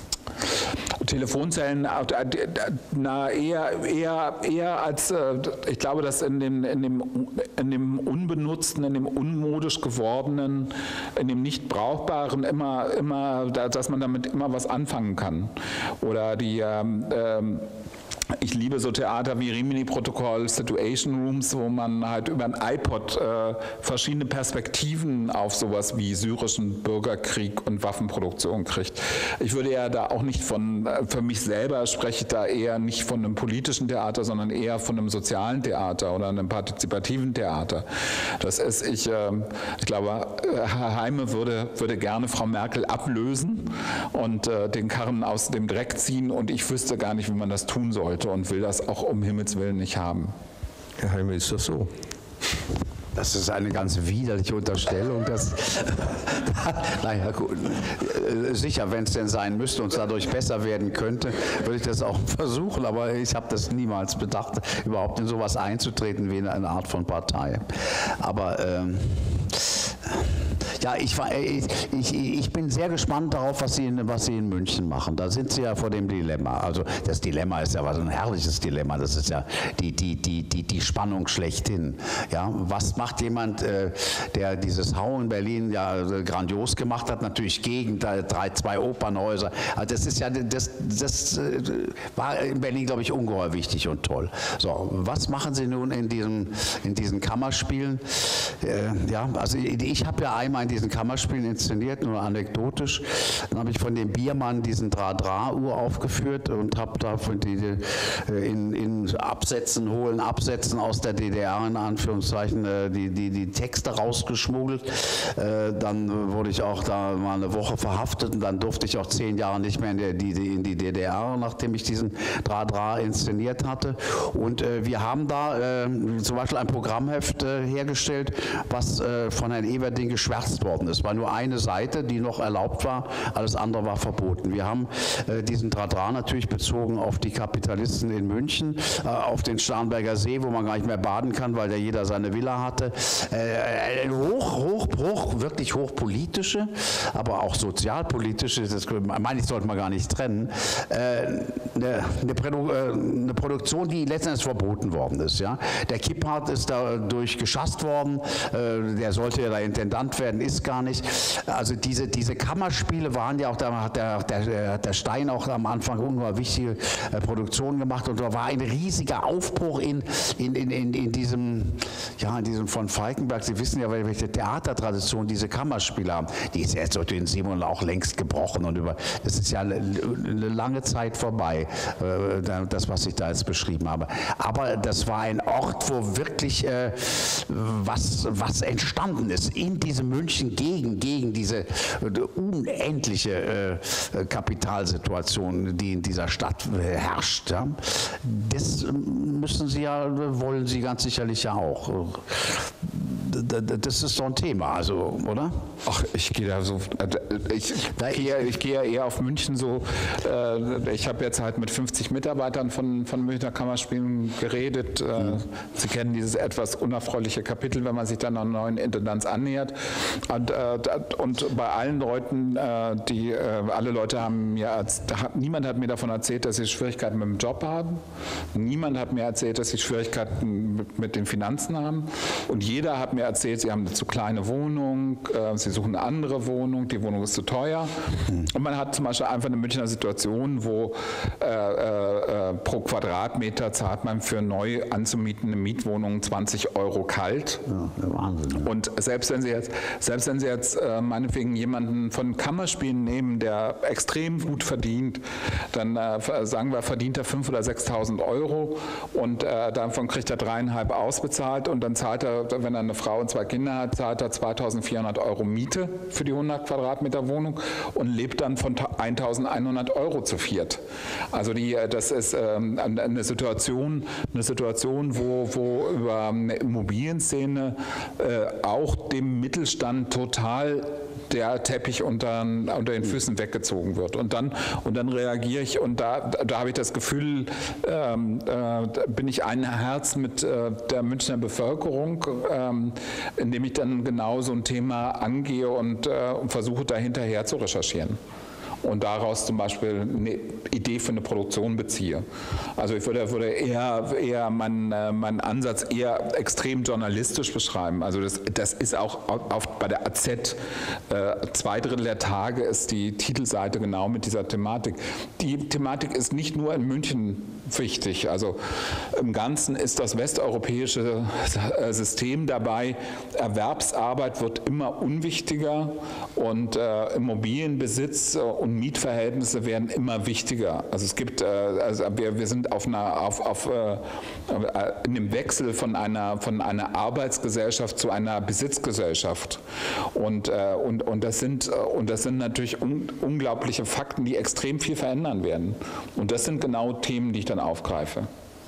Telefonzellen, na, eher, eher, eher als, ich glaube, dass in dem, in, dem, in dem Unbenutzten, in dem unmodisch gewordenen, in dem nicht Brauchbaren immer, immer, dass man damit immer was anfangen kann. Oder die, ähm, ich liebe so Theater wie Rimini-Protokoll, Situation Rooms, wo man halt über ein iPod äh, verschiedene Perspektiven auf sowas wie syrischen Bürgerkrieg und Waffenproduktion kriegt. Ich würde ja da auch nicht von, für mich selber spreche ich da eher nicht von einem politischen Theater, sondern eher von einem sozialen Theater oder einem partizipativen Theater. Das ist, ich, äh, ich glaube, Herr Heime würde, würde gerne Frau Merkel ablösen und äh, den Karren aus dem Dreck ziehen und ich wüsste gar nicht, wie man das tun sollte. Und will das auch um Himmels Willen nicht haben. Herr Heime, ist das so? Das ist eine ganz widerliche Unterstellung. Dass, naja, gut, sicher, wenn es denn sein müsste und es dadurch besser werden könnte, würde ich das auch versuchen. Aber ich habe das niemals bedacht, überhaupt in sowas einzutreten wie in eine Art von Partei. Aber ähm, ja, ich, war, ich, ich, ich bin sehr gespannt darauf, was Sie, in, was Sie in München machen. Da sind Sie ja vor dem Dilemma. Also das Dilemma ist ja was ein herrliches Dilemma. Das ist ja die, die, die, die, die Spannung schlechthin. Ja, was macht jemand, äh, der dieses Hau in Berlin ja äh, grandios gemacht hat, natürlich gegen drei, zwei Opernhäuser. Also das ist ja, das, das äh, war in Berlin, glaube ich, ungeheuer wichtig und toll. So, was machen Sie nun in, diesem, in diesen Kammerspielen? Äh, ja, also ich, ich habe ja einmal in diesen Kammerspielen inszeniert, nur anekdotisch. Dann habe ich von dem Biermann diesen Dra-Dra uraufgeführt und habe da von die, in, in Absätzen, hohlen Absätzen aus der D D R in Anführungszeichen die, die, die Texte rausgeschmuggelt. Dann wurde ich auch da mal eine Woche verhaftet und dann durfte ich auch zehn Jahre nicht mehr in, der, die, in die D D R, nachdem ich diesen Dra-Dra inszeniert hatte. Und äh, wir haben da äh, zum Beispiel ein Programmheft äh, hergestellt, was äh, von Herrn Everding geschwärzt worden ist. War nur eine Seite, die noch erlaubt war, alles andere war verboten. Wir haben äh, diesen Dra-Dra natürlich bezogen auf die Kapitalisten in München, äh, auf den Starnberger See, wo man gar nicht mehr baden kann, weil da jeder seine Villa hatte. Äh, hoch, hoch, hoch, wirklich hochpolitische, aber auch sozialpolitische, das meine ich, sollte man gar nicht trennen, äh, eine, eine, Produ äh, eine Produktion, die letztendlich verboten worden ist. Ja? Der Kipphardt ist dadurch geschasst worden, äh, der sollte ja der Intendant werden, ist gar nicht. Also diese, diese Kammerspiele waren ja auch, da hat der, der, der Stein auch am Anfang ungeheuer wichtige äh, Produktionen gemacht und da war ein riesiger Aufbruch in, in, in, in, in diesem, ja, in diesem von Falkenberg. Sie wissen ja, welche Theatertradition diese Kammerspiele haben. Die ist jetzt durch den Simon auch längst gebrochen und über, das ist ja eine lange Zeit vorbei, äh, das, was ich da jetzt beschrieben habe. Aber das war ein Ort, wo wirklich äh, was, was entstanden ist in diesem München gegen, gegen diese äh, unendliche äh, Kapitalsituation, die in dieser Stadt äh, herrscht. Ja? Das müssen Sie ja, wollen Sie ganz sicherlich ja auch. Das ist so ein Thema, also, oder? Ach, ich gehe da so, ich, gehe, ich gehe ja eher auf München so, äh, ich habe jetzt halt mit fünfzig Mitarbeitern von, von Münchner Kammerspielen geredet. Äh, mhm. Sie kennen dieses etwas unerfreuliche Kapitel, wenn man sich dann einer neuen Intendanz annähert. Und, äh, und bei allen Leuten, äh, die, äh, alle Leute haben mir, niemand hat mir davon erzählt, dass sie Schwierigkeiten mit dem Job haben. Niemand hat mir erzählt, dass sie Schwierigkeiten mit, mit den Finanzen haben. Und jeder hat mir erzählt, sie haben eine zu kleine Wohnung, äh, sie suchen eine andere Wohnung, die Wohnung ist zu teuer. Mhm. Und man hat zum Beispiel einfach eine Münchner Situation, wo äh, äh, pro Quadratmeter zahlt man für neu anzumietende Mietwohnungen zwanzig Euro kalt. Ja, Wahnsinn. Ja. Und selbst wenn Sie jetzt, selbst wenn Sie jetzt äh, meinetwegen jemanden von Kammerspielen nehmen, der extrem gut verdient, dann äh, sagen wir, verdient er fünftausend oder sechstausend Euro und äh, davon kriegt er dreieinhalb ausbezahlt und dann zahlt er, wenn er eine Frau und zwei Kinder hat, zahlt er zweitausendvierhundert Euro Miete für die hundert Quadratmeter Wohnung und lebt dann von eintausendeinhundert Euro zu viert. Also die, das ist ähm, eine Situation, eine Situation, wo, wo über eine Immobilienszene äh, auch dem Mittelstand total der Teppich unter, unter den Füßen weggezogen wird. Und dann, und dann reagiere ich und da, da habe ich das Gefühl, ähm, äh, bin ich ein Herz mit äh, der Münchner Bevölkerung, ähm, indem ich dann genau so ein Thema angehe und, äh, und versuche, da hinterher zu recherchieren. Und daraus zum Beispiel eine Idee für eine Produktion beziehe. Also ich würde, würde eher, eher meinen, meinen Ansatz eher extrem journalistisch beschreiben. Also das, das ist auch auf, bei der A Z, äh, zwei Drittel der Tage ist die Titelseite genau mit dieser Thematik. Die Thematik ist nicht nur in München wichtig. Also im Ganzen ist das westeuropäische System dabei. Erwerbsarbeit wird immer unwichtiger und äh, Immobilienbesitz und Mietverhältnisse werden immer wichtiger. Also es gibt, äh, also wir, wir sind auf einer, auf, auf, äh, in dem Wechsel von einer, von einer Arbeitsgesellschaft zu einer Besitzgesellschaft. Und, äh, und, und, das sind, und das sind natürlich un, unglaubliche Fakten, die extrem viel verändern werden. Und das sind genau Themen, die ich dann aufgreife.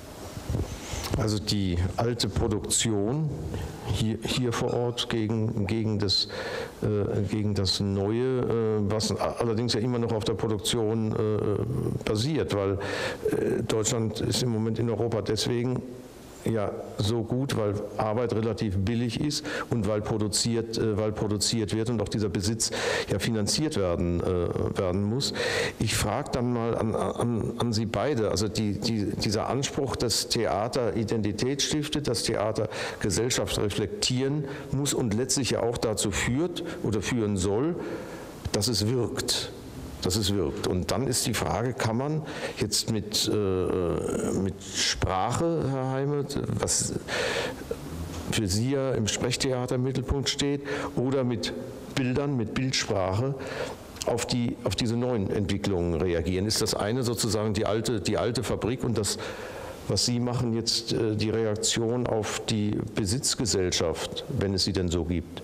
Also die alte Produktion hier, hier vor Ort gegen, gegen, das, äh, gegen das Neue, äh, was allerdings ja immer noch auf der Produktion äh, basiert, weil äh, Deutschland ist im Moment in Europa deswegen ja so gut, weil Arbeit relativ billig ist und weil produziert, äh, weil produziert wird und auch dieser Besitz ja finanziert werden, äh, werden muss. Ich frage dann mal an, an, an Sie beide, also die, die, dieser Anspruch, dass Theater Identität stiftet, dass Theater Gesellschaft reflektieren muss und letztlich ja auch dazu führt oder führen soll, dass es wirkt. Dass es wirkt. Und dann ist die Frage, kann man jetzt mit, äh, mit Sprache, Herr Heime, was, für Sie ja im Sprechtheater im Mittelpunkt steht, oder mit Bildern, mit Bildsprache auf, die, auf diese neuen Entwicklungen reagieren? Ist das eine sozusagen die alte, die alte Fabrik und das, was Sie machen, jetzt äh, die Reaktion auf die Besitzgesellschaft, wenn es sie denn so gibt?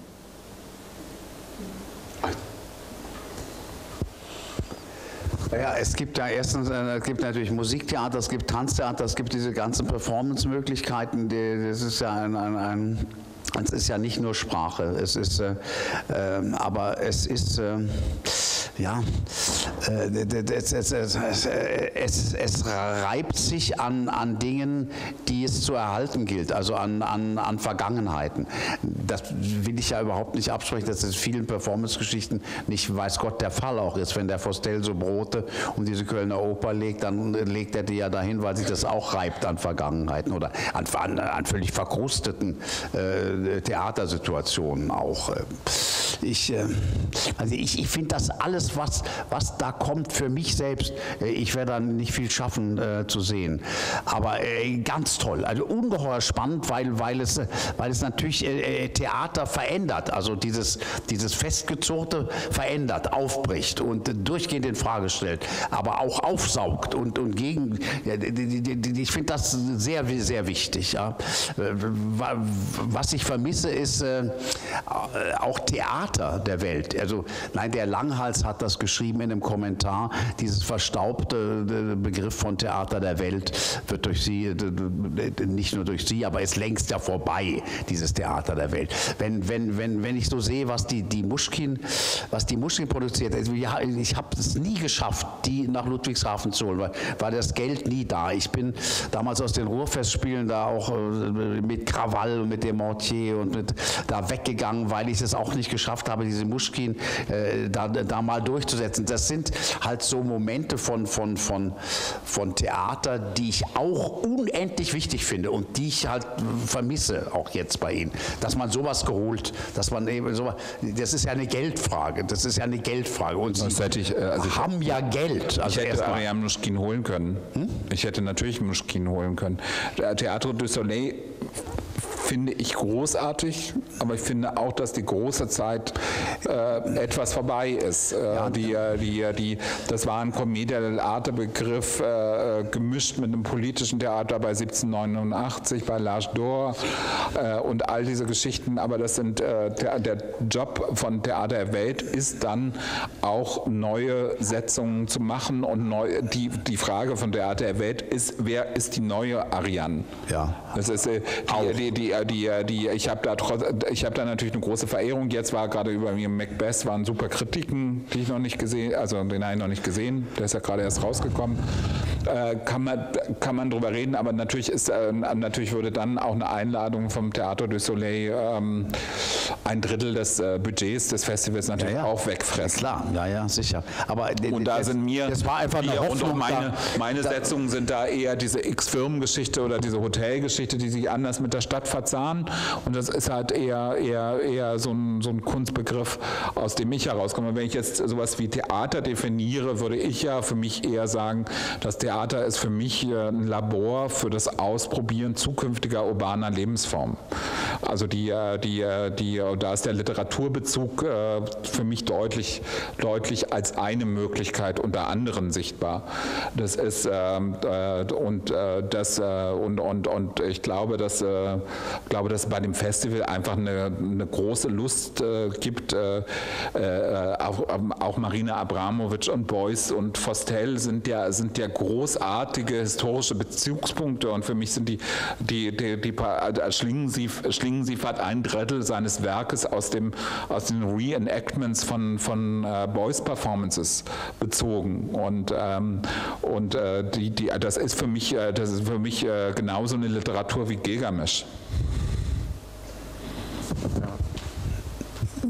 Ja, es gibt ja erstens, es gibt natürlich Musiktheater, es gibt Tanztheater, es gibt diese ganzen Performance-Möglichkeiten. Das ist ja ein, ein, ein es ist ja nicht nur Sprache, es ist, äh, äh, aber es ist, äh, ja, äh, es, es, es, es, es reibt sich an, an Dingen, die es zu erhalten gilt, also an, an, an Vergangenheiten. Das will ich ja überhaupt nicht absprechen, dass es in vielen Performance-Geschichten nicht, weiß Gott, der Fall auch ist. Wenn der Forstel so Brote um diese Kölner Oper legt, dann legt er die ja dahin, weil sich das auch reibt an Vergangenheiten oder an, an, an völlig verkrusteten äh, Theatersituationen auch. Ich, also ich, ich finde das alles, was, was da kommt, für mich selbst, ich werde dann nicht viel schaffen äh, zu sehen. Aber äh, ganz toll, also ungeheuer spannend, weil, weil, es, weil es natürlich äh, Theater verändert, also dieses, dieses Festgezurrte verändert, aufbricht und äh, durchgehend in Frage stellt, aber auch aufsaugt und, und gegen, ja, ich finde das sehr, sehr wichtig. Ja. Was ich vermisse, ist äh, auch Theater der Welt. Also, nein, der Langhals hat das geschrieben in einem Kommentar. Dieses verstaubte Begriff von Theater der Welt wird durch Sie, nicht nur durch Sie, aber ist längst ja vorbei, dieses Theater der Welt. Wenn, wenn, wenn, wenn ich so sehe, was die, die Muschkin, was die Muschkin produziert, also ja, ich habe es nie geschafft, die nach Ludwigshafen zu holen, weil, weil das Geld nie da. Ich bin damals aus den Ruhrfestspielen da auch mit Krawall und mit dem Mortier und mit da weggegangen, weil ich es auch nicht geschafft habe, diese Muschkin äh, da, da mal durchzusetzen. Das sind halt so Momente von, von, von, von Theater, die ich auch unendlich wichtig finde und die ich halt vermisse, auch jetzt bei Ihnen. Dass man sowas geholt, dass man eben sowas, das ist ja eine Geldfrage, das ist ja eine Geldfrage und Sie ich, also ich haben ja Geld. Also ich hätte Ariane Muschkin holen können. Hm? Ich hätte natürlich Muschkin holen können. Theatre du Soleil finde ich großartig, aber ich finde auch, dass die große Zeit äh, etwas vorbei ist. Äh, ja, die, die, die, das war ein Commedia dell'arte-Begriff, äh, gemischt mit einem politischen Theater bei siebzehnhundertneunundachtzig, bei L'Âge d'Or äh, und all diese Geschichten. Aber das sind, äh, der, der Job von Theater der Welt ist dann auch neue Setzungen zu machen und neu, die, die Frage von Theater der Welt ist, wer ist die neue Ariane? Ja. Das ist äh, die, die, die Die, die, ich habe da, ich hab da natürlich eine große Verehrung. Jetzt war gerade über mir Macbeth, waren super Kritiken, die ich noch nicht gesehen, also den einen noch nicht gesehen, der ist ja gerade erst rausgekommen. Äh, kann man, kann man drüber reden, aber natürlich ist, äh, natürlich würde dann auch eine Einladung vom Theatre du Soleil ähm, ein Drittel des äh, Budgets des Festivals natürlich ja, ja. auch wegfressen. Klar, ja, ja, sicher. Aber und da das, sind mir, das war einfach eine Hoffnung, und auch meine, da, meine da, Setzungen sind da eher diese X-Firmengeschichte oder diese Hotelgeschichte, die sich anders mit der Stadt verzahnen. Und das ist halt eher, eher, eher so, ein, so ein Kunstbegriff, aus dem ich herauskomme. Und wenn ich jetzt sowas wie Theater definiere, würde ich ja für mich eher sagen, das Theater ist für mich ein Labor für das Ausprobieren zukünftiger urbaner Lebensformen. Also die, die, die, da ist der Literaturbezug für mich deutlich, deutlich als eine Möglichkeit unter anderen sichtbar. Das ist und das und, und, und ich glaube, dass, glaube, dass es bei dem Festival einfach eine, eine große Lust äh, gibt. Äh, äh, auch, auch Marina Abramovic und Beuys und Forstel sind ja, sind ja großartige historische Bezugspunkte und für mich sind die, die, die, die, die Schlingensief, Schlingensief hat ein Drittel seines Werkes aus, dem, aus den Reenactments von, von äh, Beuys Performances bezogen und, ähm, und äh, die, die, das ist für mich, äh, das ist für mich äh, genauso eine Literatur wie Gilgamesch.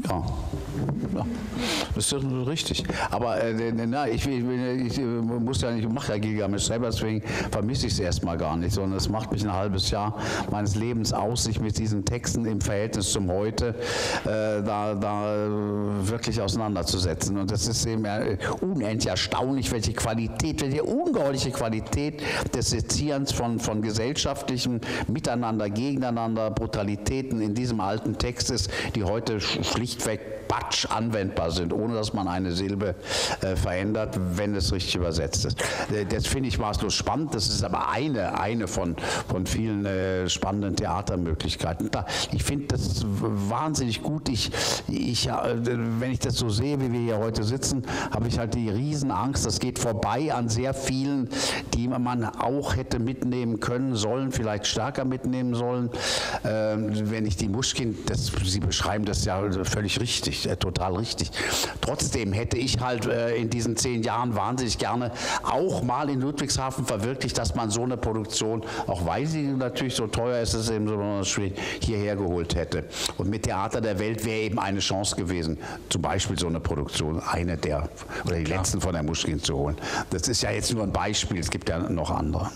Ja. Ja, das ist richtig. Aber äh, na, ich, ich, ich muss ja nicht, mache ja Gilgamesch selber, deswegen vermisse ich es erstmal gar nicht, sondern es macht mich ein halbes Jahr meines Lebens aus, sich mit diesen Texten im Verhältnis zum Heute äh, da, da wirklich auseinanderzusetzen. Und das ist eben äh, unendlich erstaunlich, welche Qualität, welche ungeheuerliche Qualität des Sezierens von, von gesellschaftlichem Miteinander, Gegeneinander, Brutalitäten in diesem alten Text ist, die heute schlichtweg Batsch anwendbar sind, ohne dass man eine Silbe äh, verändert, wenn es richtig übersetzt ist. Äh, das finde ich maßlos spannend, das ist aber eine, eine von, von vielen äh, spannenden Theatermöglichkeiten. Da, ich finde das wahnsinnig gut. Ich, ich, äh, wenn ich das so sehe, wie wir hier heute sitzen, habe ich halt die Riesenangst, das geht vorbei an sehr vielen, die man auch hätte mitnehmen können sollen, vielleicht stärker mitnehmen sollen. Äh, wenn ich die Muschkin, das, Sie beschreiben das ja völlig richtig, äh, total richtig. Trotzdem hätte ich halt äh, in diesen zehn Jahren wahnsinnig gerne auch mal in Ludwigshafen verwirklicht, dass man so eine Produktion, auch weil sie natürlich so teuer ist, ist es eben so besonders schwierig, hierher geholt hätte. Und mit Theater der Welt wäre eben eine Chance gewesen, zum Beispiel so eine Produktion, eine der, oder die Klar. letzten von der Muschkin zu holen. Das ist ja jetzt nur ein Beispiel, es gibt ja noch andere.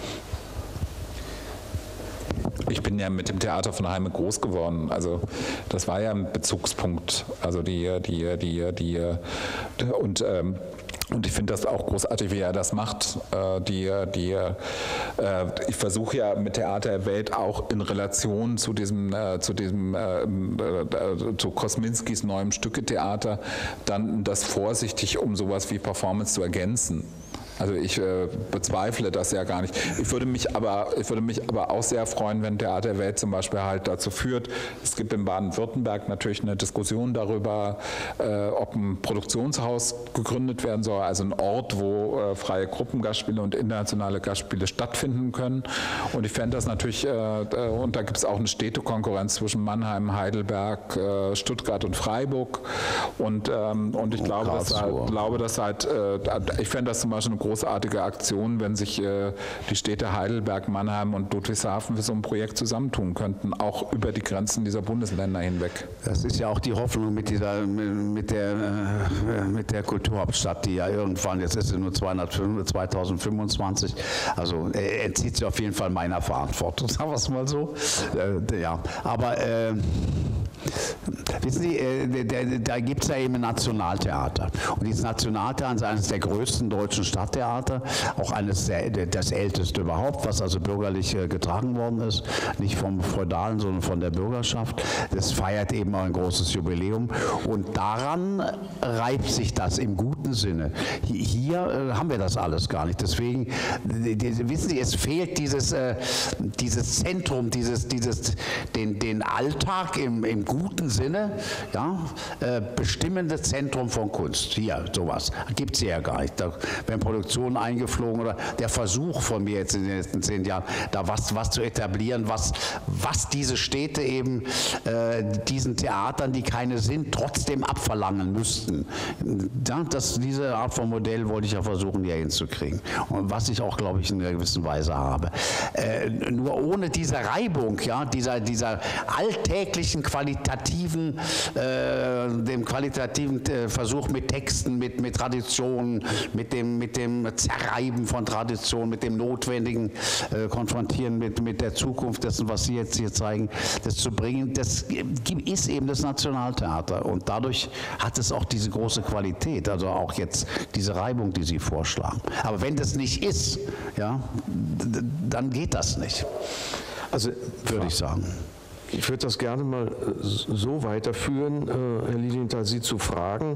Ich bin ja mit dem Theater von Heime groß geworden. Also das war ja ein Bezugspunkt. Also die, die, die, die, die und ähm, Und ich finde das auch großartig, wie er das macht. Die, die, ich versuche ja mit Theater der Welt auch in Relation zu diesem, zu diesem, zu Kosminskis neuem Stücketheater dann das vorsichtig, um sowas wie Performance zu ergänzen. Also ich äh, bezweifle das ja gar nicht. Ich würde mich aber, ich würde mich aber auch sehr freuen, wenn Theater der Welt zum Beispiel halt dazu führt. Es gibt in Baden-Württemberg natürlich eine Diskussion darüber, äh, ob ein Produktionshaus gegründet werden soll, also ein Ort, wo äh, freie Gruppengastspiele und internationale Gastspiele stattfinden können. Und ich fände das natürlich, äh, und da gibt es auch eine Städtekonkurrenz zwischen Mannheim, Heidelberg, äh, Stuttgart und Freiburg. Und, ähm, und ich glaube, dass halt, glaube, dass halt, äh, ich fände das zum Beispiel eine großartige Aktion, wenn sich äh, die Städte Heidelberg, Mannheim und Ludwigshafen für so ein Projekt zusammentun könnten, auch über die Grenzen dieser Bundesländer hinweg. Das ist ja auch die Hoffnung mit dieser, mit der, äh, mit der Kulturhauptstadt, die ja irgendwann, jetzt ist sie nur zweitausendfünfundzwanzig, also äh, entzieht sich auf jeden Fall meiner Verantwortung, sagen wir es mal so. Äh, ja, aber äh, wissen Sie, äh, da, da gibt es ja eben ein Nationaltheater. Und dieses Nationaltheater ist eines der größten deutschen Stadttheater, auch eines der, das älteste überhaupt, was also bürgerlich äh, getragen worden ist, nicht vom Feudalen, sondern von der Bürgerschaft. Das feiert eben auch ein großes Jubiläum. Und daran reibt sich das im guten Sinne. Hier, hier äh, haben wir das alles gar nicht. Deswegen, die, die, wissen Sie, es fehlt dieses, äh, dieses Zentrum, dieses, dieses, den, den Alltag im, im guten Sinne, ja, äh, bestimmende Zentrum von Kunst. Hier, sowas. Gibt es hier ja gar nicht. Da werden Produktionen eingeflogen oder der Versuch von mir jetzt in den letzten zehn Jahren, da was, was zu etablieren, was, was diese Städte eben äh, diesen Theatern, die keine sind, trotzdem abverlangen müssten. Ja, das, diese Art von Modell wollte ich ja versuchen, hier hinzukriegen. Und was ich auch, glaube ich, in einer gewissen Weise habe. Äh, nur ohne diese Reibung, ja, dieser, dieser alltäglichen qualitativen, äh, dem qualitativen äh, Versuch mit Texten, mit, mit Traditionen, mit dem, mit dem Zerreiben von Traditionen, mit dem notwendigen äh, Konfrontieren mit, mit der Zukunft dessen, was Sie jetzt hier zeigen, das zu bringen, das ist eben das Nationaltheater. Und dadurch hat es auch diese große Qualität, also auch jetzt diese Reibung, die Sie vorschlagen. Aber wenn das nicht ist, ja, dann geht das nicht. Also würde ich sagen. Ich würde das gerne mal so weiterführen, Herr Lilienthal, Sie zu fragen.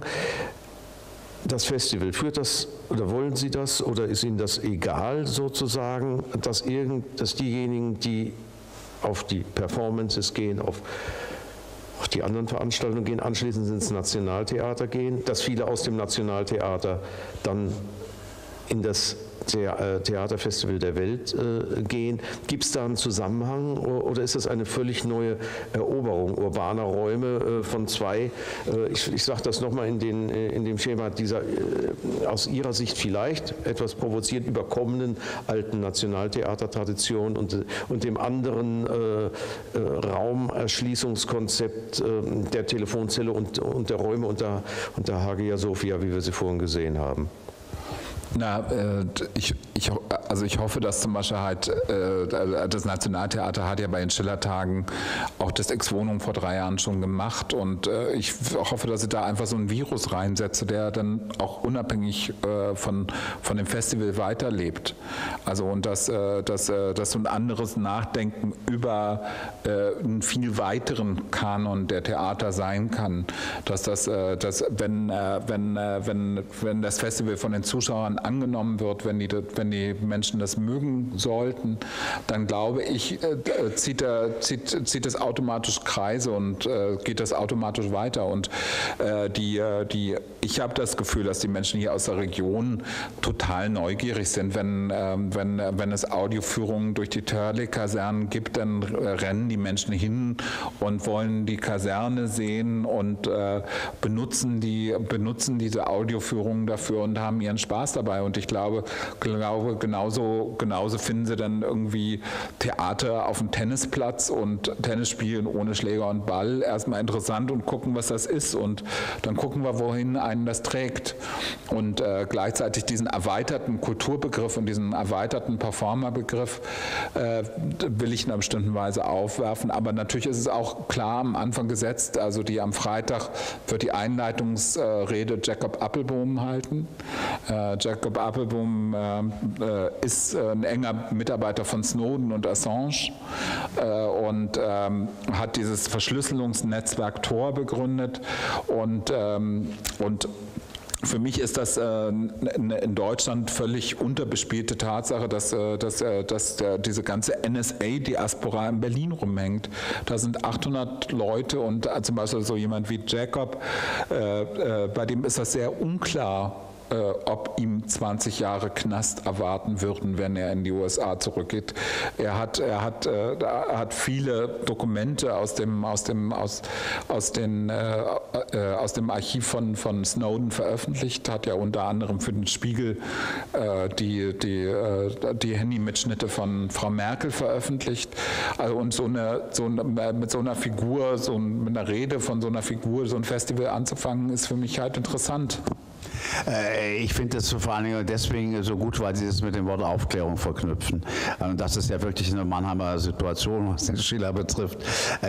Das Festival, führt das oder wollen Sie das oder ist Ihnen das egal sozusagen, dass, irgend, dass diejenigen, die auf die Performances gehen, auf, auf die anderen Veranstaltungen gehen, anschließend ins Nationaltheater gehen, dass viele aus dem Nationaltheater dann in das Theaterfestival der Welt äh, gehen. Gibt es da einen Zusammenhang oder ist das eine völlig neue Eroberung urbaner Räume äh, von zwei, äh, ich, ich sage das nochmal in, den, äh, in dem Schema dieser äh, aus Ihrer Sicht vielleicht etwas provoziert überkommenen alten Nationaltheatertradition und, und dem anderen äh, äh, Raumerschließungskonzept äh, der Telefonzelle und, und der Räume unter, unter Hagia Sophia, wie wir sie vorhin gesehen haben? Na, äh, ich, ich, also ich hoffe, dass zum Beispiel halt äh, das Nationaltheater hat ja bei den Schillertagen auch das Ex-Wohnung vor drei Jahren schon gemacht und äh, ich hoffe, dass ich da einfach so ein Virus reinsetze, der dann auch unabhängig äh, von, von dem Festival weiterlebt. Also und dass, äh, dass, äh, dass so ein anderes Nachdenken über äh, einen viel weiteren Kanon der Theater sein kann, dass das, äh, dass wenn, äh, wenn, äh, wenn, wenn das Festival von den Zuschauern angenommen wird, wenn die, wenn die Menschen das mögen sollten, dann glaube ich, äh, zieht, er, zieht, zieht es automatisch Kreise und äh, geht das automatisch weiter. Und äh, die, die, ich habe das Gefühl, dass die Menschen hier aus der Region total neugierig sind. Wenn, äh, wenn, wenn es Audioführungen durch die Törle-Kasernen gibt, dann äh, rennen die Menschen hin und wollen die Kaserne sehen und äh, benutzen, die, benutzen diese Audioführungen dafür und haben ihren Spaß dabei. Und ich glaube, glaube genauso, genauso finden sie dann irgendwie Theater auf dem Tennisplatz und Tennis spielen ohne Schläger und Ball erstmal interessant und gucken, was das ist. Und dann gucken wir, wohin einen das trägt. Und äh, gleichzeitig diesen erweiterten Kulturbegriff und diesen erweiterten Performerbegriff äh, will ich in einer bestimmten Weise aufwerfen. Aber natürlich ist es auch klar am Anfang gesetzt, also die am Freitag wird die Einleitungsrede Jacob Appelboom halten. Äh, Jacob Appelboom äh, ist ein enger Mitarbeiter von Snowden und Assange äh, und ähm, hat dieses Verschlüsselungsnetzwerk Tor begründet und, ähm, und für mich ist das äh, in Deutschland völlig unterbespielte Tatsache, dass, äh, dass, äh, dass äh, diese ganze N S A-Diaspora in Berlin rumhängt. Da sind achthundert Leute und äh, zum Beispiel so jemand wie Jacob, äh, äh, bei dem ist das sehr unklar, Äh, ob ihm zwanzig Jahre Knast erwarten würden, wenn er in die U S A zurückgeht. Er hat, er hat, äh, er hat viele Dokumente aus dem, aus dem, aus, aus den, äh, äh, aus dem Archiv von, von Snowden veröffentlicht, hat ja unter anderem für den Spiegel äh, die, die, äh, die Handymitschnitte von Frau Merkel veröffentlicht. Also und so eine, so eine, mit so einer Figur, so mit einer Rede von so einer Figur, so ein Festival anzufangen, ist für mich halt interessant. Ich finde das vor allen Dingen deswegen so gut, weil Sie das mit dem Wort Aufklärung verknüpfen. Und das ist ja wirklich eine Mannheimer Situation, was den Schiller betrifft.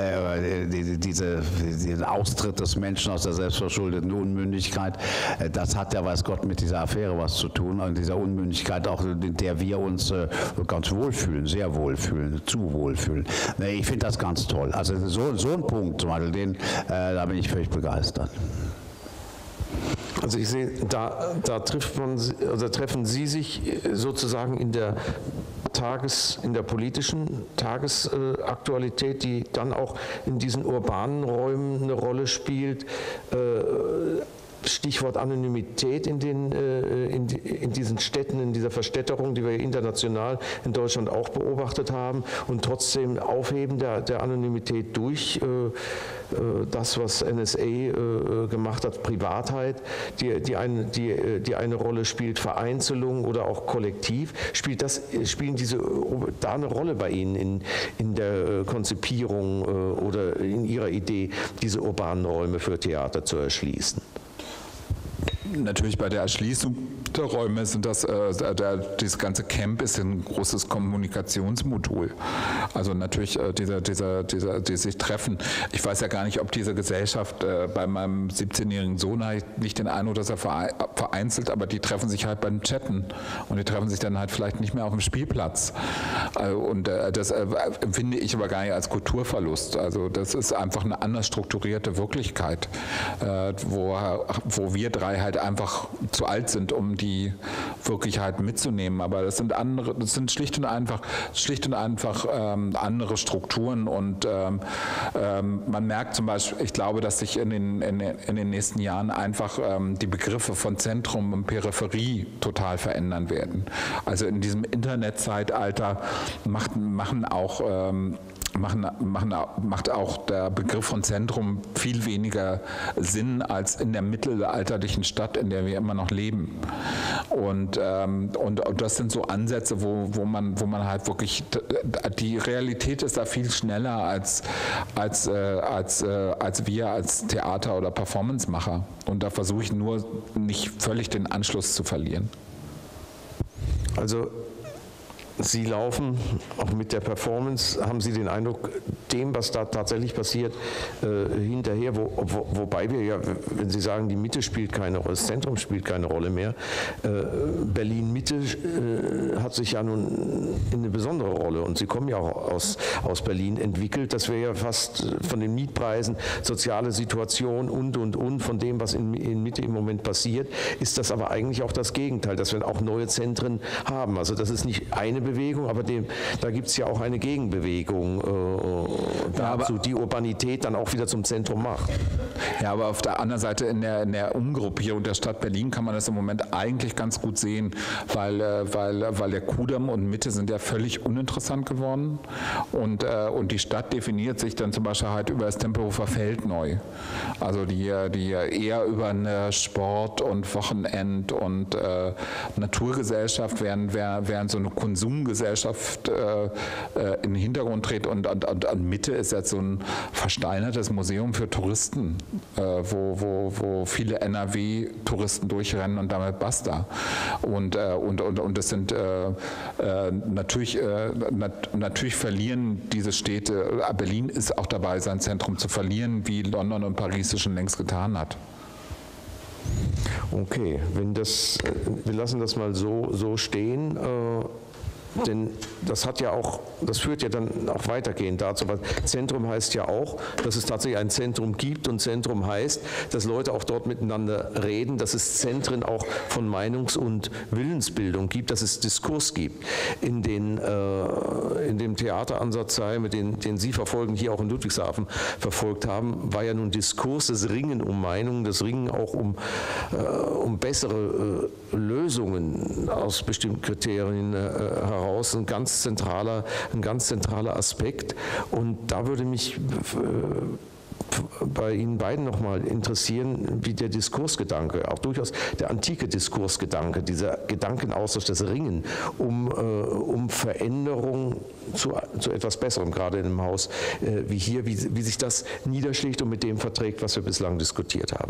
Diese, diesen Austritt des Menschen aus der selbstverschuldeten Unmündigkeit, das hat ja, weiß Gott, mit dieser Affäre was zu tun. Und dieser Unmündigkeit, auch in der wir uns ganz wohlfühlen, sehr wohlfühlen, zu wohlfühlen. Ich finde das ganz toll. Also so, so ein Punkt, zum Beispiel, den, da bin ich völlig begeistert. Also ich sehe, da, da trifft man, oder treffen Sie sich sozusagen in der Tages, in der politischen Tagesaktualität, die dann auch in diesen urbanen Räumen eine Rolle spielt. Stichwort Anonymität in, den, in, in diesen Städten, in dieser Verstädterung, die wir international in Deutschland auch beobachtet haben, und trotzdem Aufheben der, der Anonymität durch äh, das, was N S A äh, gemacht hat, Privatheit, die, die, eine, die, die eine Rolle spielt, Vereinzelung oder auch kollektiv. Spielt das, spielen diese da eine Rolle bei Ihnen in, in der Konzipierung äh, oder in Ihrer Idee, diese urbanen Räume für Theater zu erschließen? Natürlich bei der Erschließung der Räume sind das, äh, der, dieses ganze Camp ist ein großes Kommunikationsmodul. Also natürlich äh, diese, diese, diese, die sich treffen. Ich weiß ja gar nicht, ob diese Gesellschaft äh, bei meinem siebzehnjährigen Sohn hat nicht den Eindruck, dass er vereinzelt, aber die treffen sich halt beim Chatten und die treffen sich dann halt vielleicht nicht mehr auf dem Spielplatz. Äh, und äh, das äh, empfinde ich aber gar nicht als Kulturverlust. Also das ist einfach eine anders strukturierte Wirklichkeit, äh, wo, wo wir drei halt halt einfach zu alt sind, um die wirklich halt mitzunehmen. Aber das sind andere, das sind schlicht und einfach, schlicht und einfach ähm, andere Strukturen und ähm, ähm, man merkt zum Beispiel, ich glaube, dass sich in den, in, in den nächsten Jahren einfach ähm, die Begriffe von Zentrum und Peripherie total verändern werden. Also in diesem Internetzeitalter macht, machen auch ähm, Machen, machen, macht auch der Begriff von Zentrum viel weniger Sinn als in der mittelalterlichen Stadt, in der wir immer noch leben. Und, ähm, und, und das sind so Ansätze, wo, wo, man, wo man halt wirklich, die Realität ist da viel schneller als, als, äh, als, äh, als wir als Theater- oder Performancemacher. Und da versuche ich nur nicht völlig den Anschluss zu verlieren. Also Sie laufen auch mit der Performance, haben Sie den Eindruck, dem, was da tatsächlich passiert, äh, hinterher, wo, wo, wobei wir ja, wenn Sie sagen, die Mitte spielt keine Rolle, das Zentrum spielt keine Rolle mehr, äh, Berlin-Mitte äh, hat sich ja nun in eine besondere Rolle, und Sie kommen ja auch aus, aus Berlin, entwickelt, dass wir ja fast von den Mietpreisen, soziale Situation und, und, und, von dem, was in, in Mitte im Moment passiert, ist das aber eigentlich auch das Gegenteil, dass wir auch neue Zentren haben. Also das ist nicht eine Bewegung, aber dem, da gibt es ja auch eine Gegenbewegung äh, dazu, ja, die Urbanität dann auch wieder zum Zentrum macht. Ja, aber auf der anderen Seite in der, in der Umgruppierung der Stadt Berlin kann man das im Moment eigentlich ganz gut sehen, weil, äh, weil, weil der Kudamm und Mitte sind ja völlig uninteressant geworden und, äh, und die Stadt definiert sich dann zum Beispiel halt über das Tempelhofer Feld neu. Also die, die eher über eine Sport- und Wochenend- und äh, Naturgesellschaft, während, während so eine Konsum Gesellschaft äh, äh, in den Hintergrund tritt und, und, und, und Mitte ist jetzt so ein versteinertes Museum für Touristen, äh, wo, wo, wo viele N R W-Touristen durchrennen und damit basta. Und, äh, und, und, und das sind äh, äh, natürlich, äh, nat natürlich verlieren diese Städte, Berlin ist auch dabei, sein Zentrum zu verlieren, wie London und Paris es schon längst getan hat. Okay, wenn das, wir lassen das mal so, so stehen. Äh Denn das hat ja auch, das führt ja dann auch weitergehend dazu, weil Zentrum heißt ja auch, dass es tatsächlich ein Zentrum gibt, und Zentrum heißt, dass Leute auch dort miteinander reden, dass es Zentren auch von Meinungs- und Willensbildung gibt, dass es Diskurs gibt. In, den, äh, in dem Theateransatz, mit den, den Sie verfolgen, hier auch in Ludwigshafen verfolgt haben, war ja nun Diskurs, das Ringen um Meinungen, das Ringen auch um, äh, um bessere äh, Lösungen aus bestimmten Kriterien äh, heraus. Ein ganz zentraler, ein ganz zentraler Aspekt, und da würde mich bei Ihnen beiden nochmal interessieren, wie der Diskursgedanke, auch durchaus der antike Diskursgedanke, dieser Gedankenaustausch, das Ringen um, äh, um Veränderung zu, zu etwas Besserem, gerade in einem Haus äh, wie hier, wie, wie sich das niederschlägt und mit dem verträgt, was wir bislang diskutiert haben.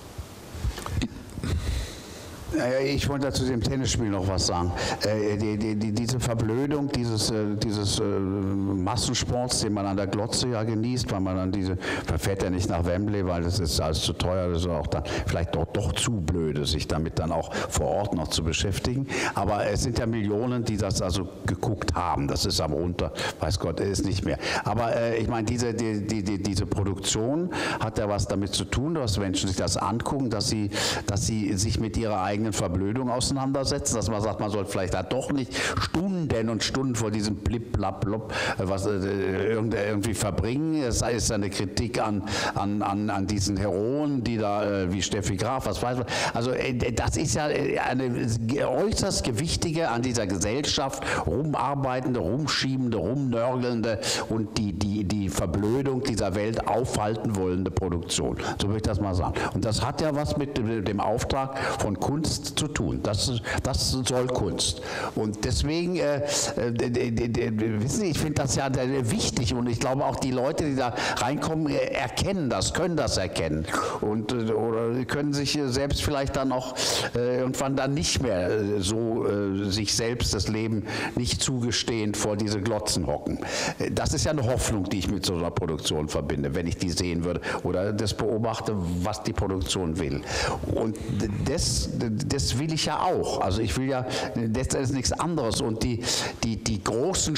Ich wollte zu dem Tennisspiel noch was sagen. Äh, die, die, die, diese Verblödung dieses, äh, dieses äh, Massensports, den man an der Glotze ja genießt, weil man dann diese, man fährt ja nicht nach Wembley, weil das ist alles zu teuer, das ist auch dann vielleicht doch, doch zu blöde, sich damit dann auch vor Ort noch zu beschäftigen. Aber es sind ja Millionen, die das also geguckt haben. Das ist am runter, weiß Gott, ist nicht mehr. Aber äh, ich meine, diese, die, die, die, diese Produktion hat ja was damit zu tun, dass Menschen sich das angucken, dass sie, dass sie sich mit ihrer eigenen Verblödung auseinandersetzen, dass man sagt, man soll vielleicht da doch nicht Stunden und Stunden vor diesem Blip, Blab, Blop, was äh, irgendwie verbringen. Es ist eine Kritik an, an, an, an diesen Heroen, die da, äh, wie Steffi Graf, was weiß man. Also äh, das ist ja eine äußerst gewichtige an dieser Gesellschaft rumarbeitende, rumschiebende, rumnörgelnde und die, die, die Verblödung dieser Welt aufhalten wollende Produktion. So würde ich das mal sagen. Und das hat ja was mit dem Auftrag von Kunst zu tun. Das, das soll Kunst. Und deswegen, äh, äh, wissen Sie, ich finde das ja wichtig, und ich glaube auch die Leute, die da reinkommen, erkennen das, können das erkennen und äh, oder können sich selbst vielleicht dann auch äh, irgendwann dann nicht mehr äh, so äh, sich selbst das Leben nicht zugestehend vor diese Glotzen hocken. Das ist ja eine Hoffnung, die ich mit so einer Produktion verbinde, wenn ich die sehen würde oder das beobachte, was die Produktion will. Und das Das will ich ja auch. Also ich will ja, das ist nichts anderes. Und die, die, die großen Schübe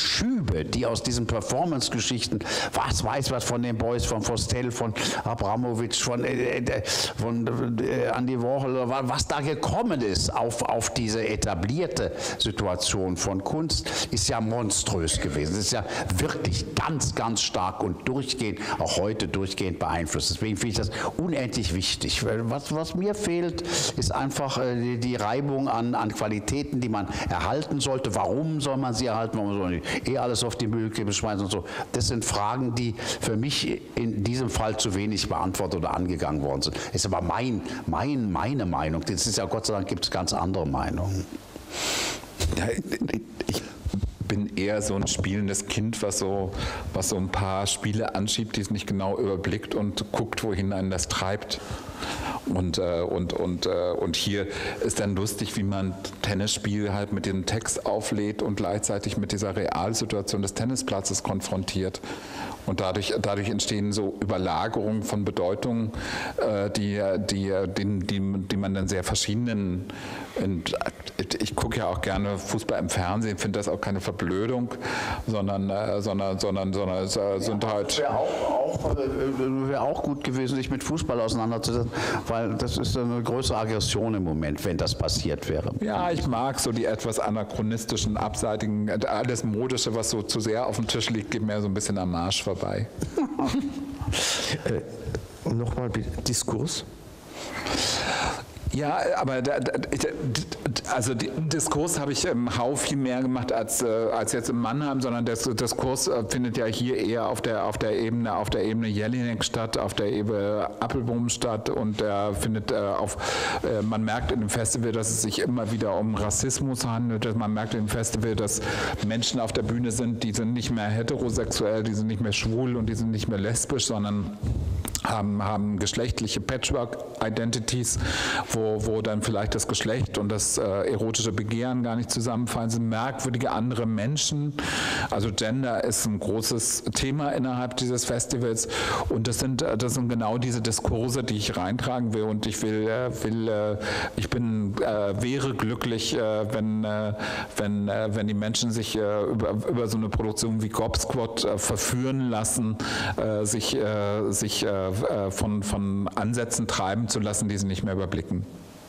Type, die aus diesen Performance-Geschichten, was weiß was von den Boys, von Vostell, von Abramowitsch, von, äh, von äh, Andy Warhol, was da gekommen ist auf, auf diese etablierte Situation von Kunst, ist ja monströs gewesen. Es ist ja wirklich ganz, ganz stark und durchgehend, auch heute durchgehend beeinflusst. Deswegen finde ich das unendlich wichtig. Was, was mir fehlt, ist einfach äh, die, die Reibung an, an Qualitäten, die man erhalten sollte. Warum soll man sie erhalten? Warum soll man nicht eh alles auf die Müllkippe schmeißen und so? Das sind Fragen, die für mich in diesem Fall zu wenig beantwortet oder angegangen worden sind. Das ist aber mein, mein, meine Meinung. Das ist ja Gott sei Dank, gibt es ganz andere Meinungen. Ja, ich bin eher so ein spielendes Kind, was so, was so ein paar Spiele anschiebt, die es nicht genau überblickt und guckt, wohin einen das treibt. Und, äh, und, und, äh, und hier ist dann lustig, wie man Tennisspiel halt mit dem Text auflädt und gleichzeitig mit dieser Realsituation des Tennisplatzes konfrontiert. Und dadurch, dadurch entstehen so Überlagerungen von Bedeutungen, äh, die, die, die, die, die man dann sehr verschiedenen, und ich gucke ja auch gerne Fußball im Fernsehen, finde das auch keine Verblödung, sondern, äh, sondern, sondern, sondern es äh, sind halt... Es wäre auch, auch, äh, wär auch gut gewesen, sich mit Fußball auseinanderzusetzen, weil das ist eine größere Aggression im Moment, wenn das passiert wäre. Ja, ich mag so die etwas anachronistischen, abseitigen, alles Modische, was so zu sehr auf dem Tisch liegt, geht mir so ein bisschen am Marsch vorbei. äh, Nochmal Diskurs. Ja, aber da, da, also Diskurs habe ich im Hau viel mehr gemacht als, als jetzt in Mannheim, sondern der Diskurs findet ja hier eher auf der, auf der Ebene, auf der Ebene Jelinek statt, auf der Ebene Appelboom statt, und der findet auf, man merkt in dem Festival, dass es sich immer wieder um Rassismus handelt, man merkt in dem Festival, dass Menschen auf der Bühne sind, die sind nicht mehr heterosexuell, die sind nicht mehr schwul und die sind nicht mehr lesbisch, sondern haben, haben geschlechtliche Patchwork-Identities, wo, wo dann vielleicht das Geschlecht und das äh, erotische Begehren gar nicht zusammenfallen, sind merkwürdige andere Menschen. Also Gender ist ein großes Thema innerhalb dieses Festivals, und das sind, das sind genau diese Diskurse, die ich reintragen will, und ich will, äh, will äh, ich bin, äh, wäre glücklich, äh, wenn, äh, wenn, äh, wenn die Menschen sich äh, über, über so eine Produktion wie Gob Squad äh, verführen lassen, äh, sich, äh, sich äh, Von, von Ansätzen treiben zu lassen, die sie nicht mehr überblicken.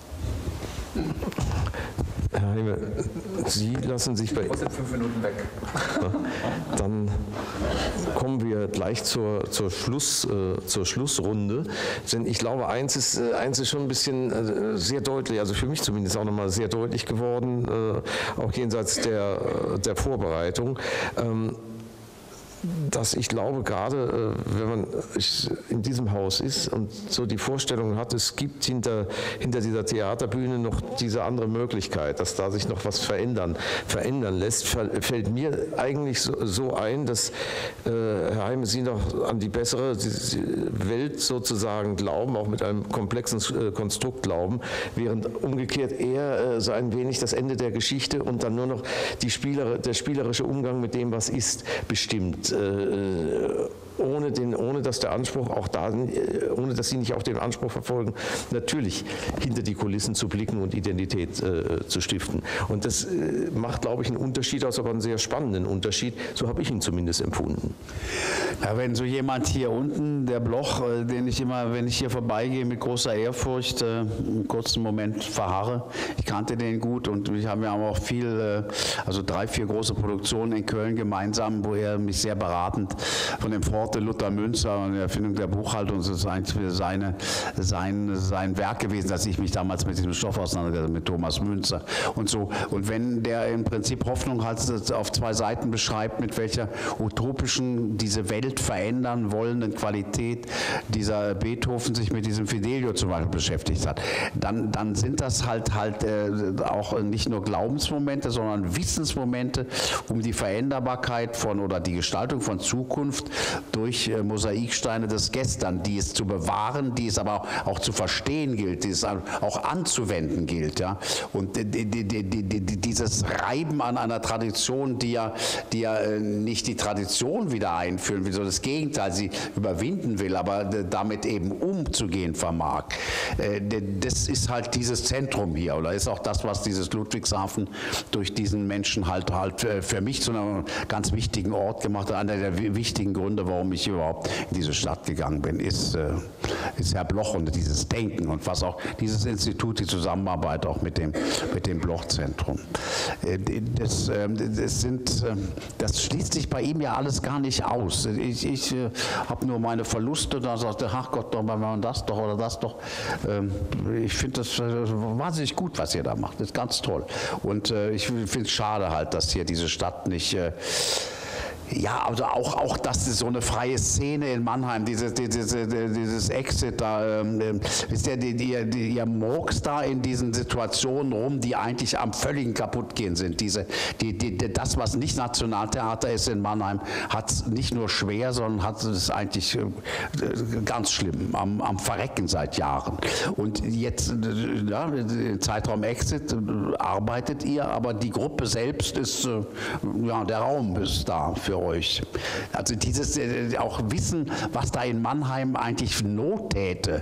Herr Heime, Sie lassen sich bei... Ich muss in fünf Minuten weg. Dann kommen wir gleich zur, zur, Schluss, äh, zur Schlussrunde. Denn ich glaube, eins ist, äh, eins ist schon ein bisschen äh, sehr deutlich, also für mich zumindest auch nochmal sehr deutlich geworden, äh, auch jenseits der, der Vorbereitung. Ähm, dass ich glaube, gerade wenn man in diesem Haus ist und so die Vorstellung hat, es gibt hinter, hinter dieser Theaterbühne noch diese andere Möglichkeit, dass da sich noch was verändern, verändern lässt, fällt mir eigentlich so, so ein, dass äh, Herr Heime, Sie noch an die bessere Welt sozusagen glauben, auch mit einem komplexen äh, Konstrukt glauben, während umgekehrt er äh, so ein wenig das Ende der Geschichte und dann nur noch die Spieler, der spielerische Umgang mit dem, was ist, bestimmt. Ohne, den, ohne dass der Anspruch auch da, ohne dass sie nicht auch den Anspruch verfolgen, natürlich hinter die Kulissen zu blicken und Identität äh, zu stiften. Und das äh, macht, glaube ich, einen Unterschied aus, aber einen sehr spannenden Unterschied. So habe ich ihn zumindest empfunden. Ja, wenn so jemand hier unten, der Bloch, äh, den ich immer, wenn ich hier vorbeigehe, mit großer Ehrfurcht äh, einen kurzen Moment verharre. Ich kannte den gut und wir haben ja auch viel, äh, also drei, vier große Produktionen in Köln gemeinsam, wo er mich sehr beratend von dem Pforte Luther Münzer und der Erfindung der Buchhaltung, das ist eigentlich seine, sein, sein Werk gewesen, dass ich mich damals mit diesem Stoff auseinandergesetzt habe, mit Thomas Münzer und so. Und wenn der im Prinzip Hoffnung hat, auf zwei Seiten beschreibt, mit welcher utopischen, diese Welt verändern wollenden Qualität dieser Beethoven sich mit diesem Fidelio zum Beispiel beschäftigt hat, dann, dann sind das halt, halt äh, auch nicht nur Glaubensmomente, sondern Wissensmomente um die Veränderbarkeit von oder die Gestaltung von Zukunft durch äh, Mosaiksteine des Gestern, die es zu bewahren, die es aber auch zu verstehen gilt, die es auch anzuwenden gilt. Ja? Und die, die, die, die, die, dieses Reiben an einer Tradition, die ja, die ja äh, nicht die Tradition wieder einführen will, sondern das Gegenteil, sie überwinden will, aber äh, damit eben umzugehen vermag. Äh, das ist halt dieses Zentrum hier, oder ist auch das, was dieses Ludwigshafen durch diesen Menschen halt, halt äh, für mich zu einem ganz wichtigen Ort gemacht hat. Einer der wichtigen Gründe, warum ich überhaupt in diese Stadt gegangen bin, ist, äh, ist Herr Bloch und dieses Denken und was auch dieses Institut, die Zusammenarbeit auch mit dem, mit dem Bloch-Zentrum. Äh, das, äh, das, sind, äh, das schließt sich bei ihm ja alles gar nicht aus. Ich, ich äh, habe nur meine Verluste, da sagte, ach Gott, doch machen wir das doch oder das doch. Ähm, ich finde das äh, wahnsinnig gut, was ihr da macht. Das ist ganz toll. Und äh, ich finde es schade halt, dass hier diese Stadt nicht... Äh, Ja, also auch, auch das ist so eine freie Szene in Mannheim, dieses, dieses, dieses Exit da, ähm, wisst ihr, die, die, die, ihr murkst da in diesen Situationen rum, die eigentlich am völligen Kaputtgehen sind. Diese, die, die, das, was nicht Nationaltheater ist in Mannheim, hat es nicht nur schwer, sondern hat es eigentlich äh, ganz schlimm, am, am Verrecken seit Jahren. Und jetzt, ja, im Zeitraum Exit arbeitet ihr, aber die Gruppe selbst ist, äh, ja, der Raum ist da für euch. Also dieses äh, auch Wissen, was da in Mannheim eigentlich Not täte,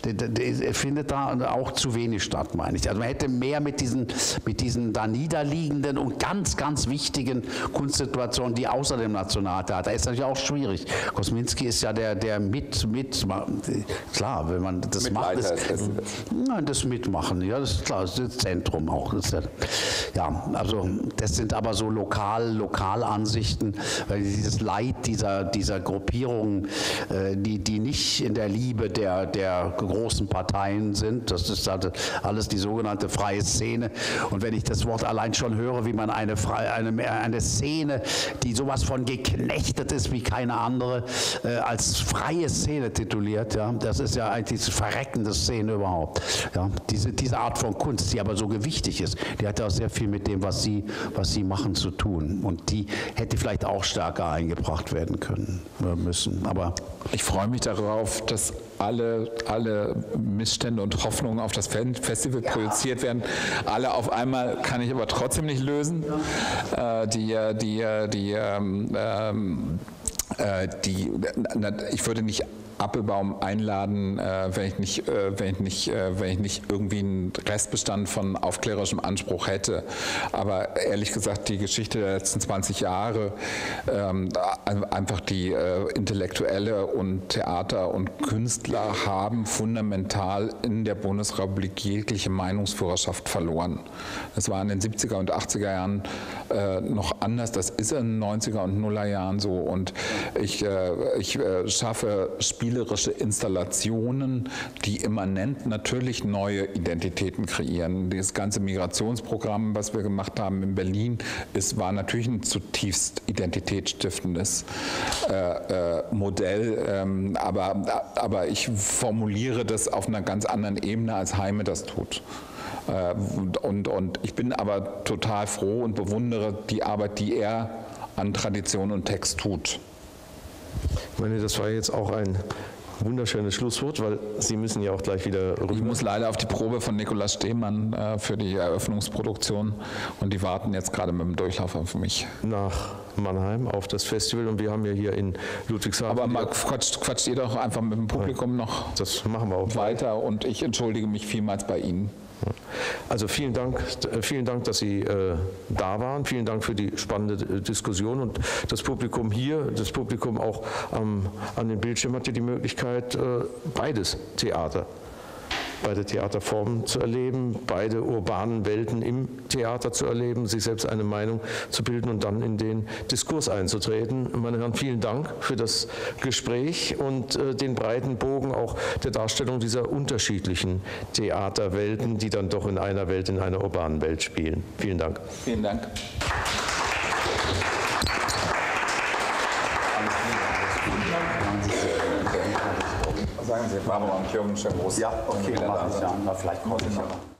findet da auch zu wenig statt, meine ich. Also man hätte mehr mit diesen, mit diesen da niederliegenden und ganz, ganz wichtigen Kunstsituationen, die außer dem Nationaltheater, ist natürlich auch schwierig. Kosminski ist ja der, der mit, mit, klar, wenn man das macht, ist, ist nein, das Mitmachen, ja, das ist klar, das ist das Zentrum auch. Das ist ja, ja, also das sind aber so lokal, Lokalansichten, weil dieses Leid dieser, dieser Gruppierungen, äh, die, die nicht in der Liebe der, der großen Parteien sind, das ist halt alles die sogenannte freie Szene. Und wenn ich das Wort allein schon höre, wie man eine, freie, eine, eine Szene, die sowas von geknechtet ist wie keine andere, äh, als freie Szene tituliert, ja, das ist ja eigentlich die verreckende Szene überhaupt. Ja, diese, diese Art von Kunst, die aber so gewichtig ist, die hat ja auch sehr viel mit dem, was sie, was sie machen, zu tun. Und die hätte vielleicht auch stärker eingebracht werden können müssen. Aber ich freue mich darauf, dass alle, alle Missstände und Hoffnungen auf das Festival ja. projiziert werden. Alle auf einmal kann ich aber trotzdem nicht lösen. Ja. Äh, die, die, die, ähm, äh, die, ich würde nicht Appelbaum einladen, äh, wenn ich nicht, äh, wenn ich nicht, äh, wenn ich nicht irgendwie einen Restbestand von aufklärerischem Anspruch hätte. Aber ehrlich gesagt, die Geschichte der letzten zwanzig Jahre, ähm, einfach die äh, Intellektuelle und Theater und Künstler haben fundamental in der Bundesrepublik jegliche Meinungsführerschaft verloren. Das war in den siebziger und achtziger Jahren äh, noch anders. Das ist in den neunziger und Nuller Jahren so. Und ich, äh, ich äh, schaffe Spiel spielerische Installationen, die immanent natürlich neue Identitäten kreieren. Das ganze Migrationsprogramm, was wir gemacht haben in Berlin, ist, war natürlich ein zutiefst identitätsstiftendes äh, äh, Modell, ähm, aber, aber ich formuliere das auf einer ganz anderen Ebene, als Heime das tut. Äh, und, und ich bin aber total froh und bewundere die Arbeit, die er an Tradition und Text tut. Ich meine, das war jetzt auch ein wunderschönes Schlusswort, weil Sie müssen ja auch gleich wieder rüber. Ich muss leider auf die Probe von Nikolaus Stehmann äh, für die Eröffnungsproduktion und die warten jetzt gerade mit dem Durchlauf auf mich. Nach Mannheim auf das Festival und wir haben ja hier in Ludwigshafen... Aber mal quatscht, quatscht ihr doch einfach mit dem Publikum ja, noch das machen wir auch weiter und ich entschuldige mich vielmals bei Ihnen. Also vielen Dank, vielen Dank, dass Sie äh, da waren. Vielen Dank für die spannende Diskussion und das Publikum hier, das Publikum auch ähm, an den Bildschirmen hatte die Möglichkeit, äh, beides Theater, beide Theaterformen zu erleben, beide urbanen Welten im Theater zu erleben, sich selbst eine Meinung zu bilden und dann in den Diskurs einzutreten. Meine Herren, vielen Dank für das Gespräch und äh, den breiten Bogen auch der Darstellung dieser unterschiedlichen Theaterwelten, die dann doch in einer Welt, in einer urbanen Welt spielen. Vielen Dank. Vielen Dank. Sagen Sie, Barbara und Jürgen, schönen Gruß. Ja, okay, mach ich ja. Vielleicht komme ich ja.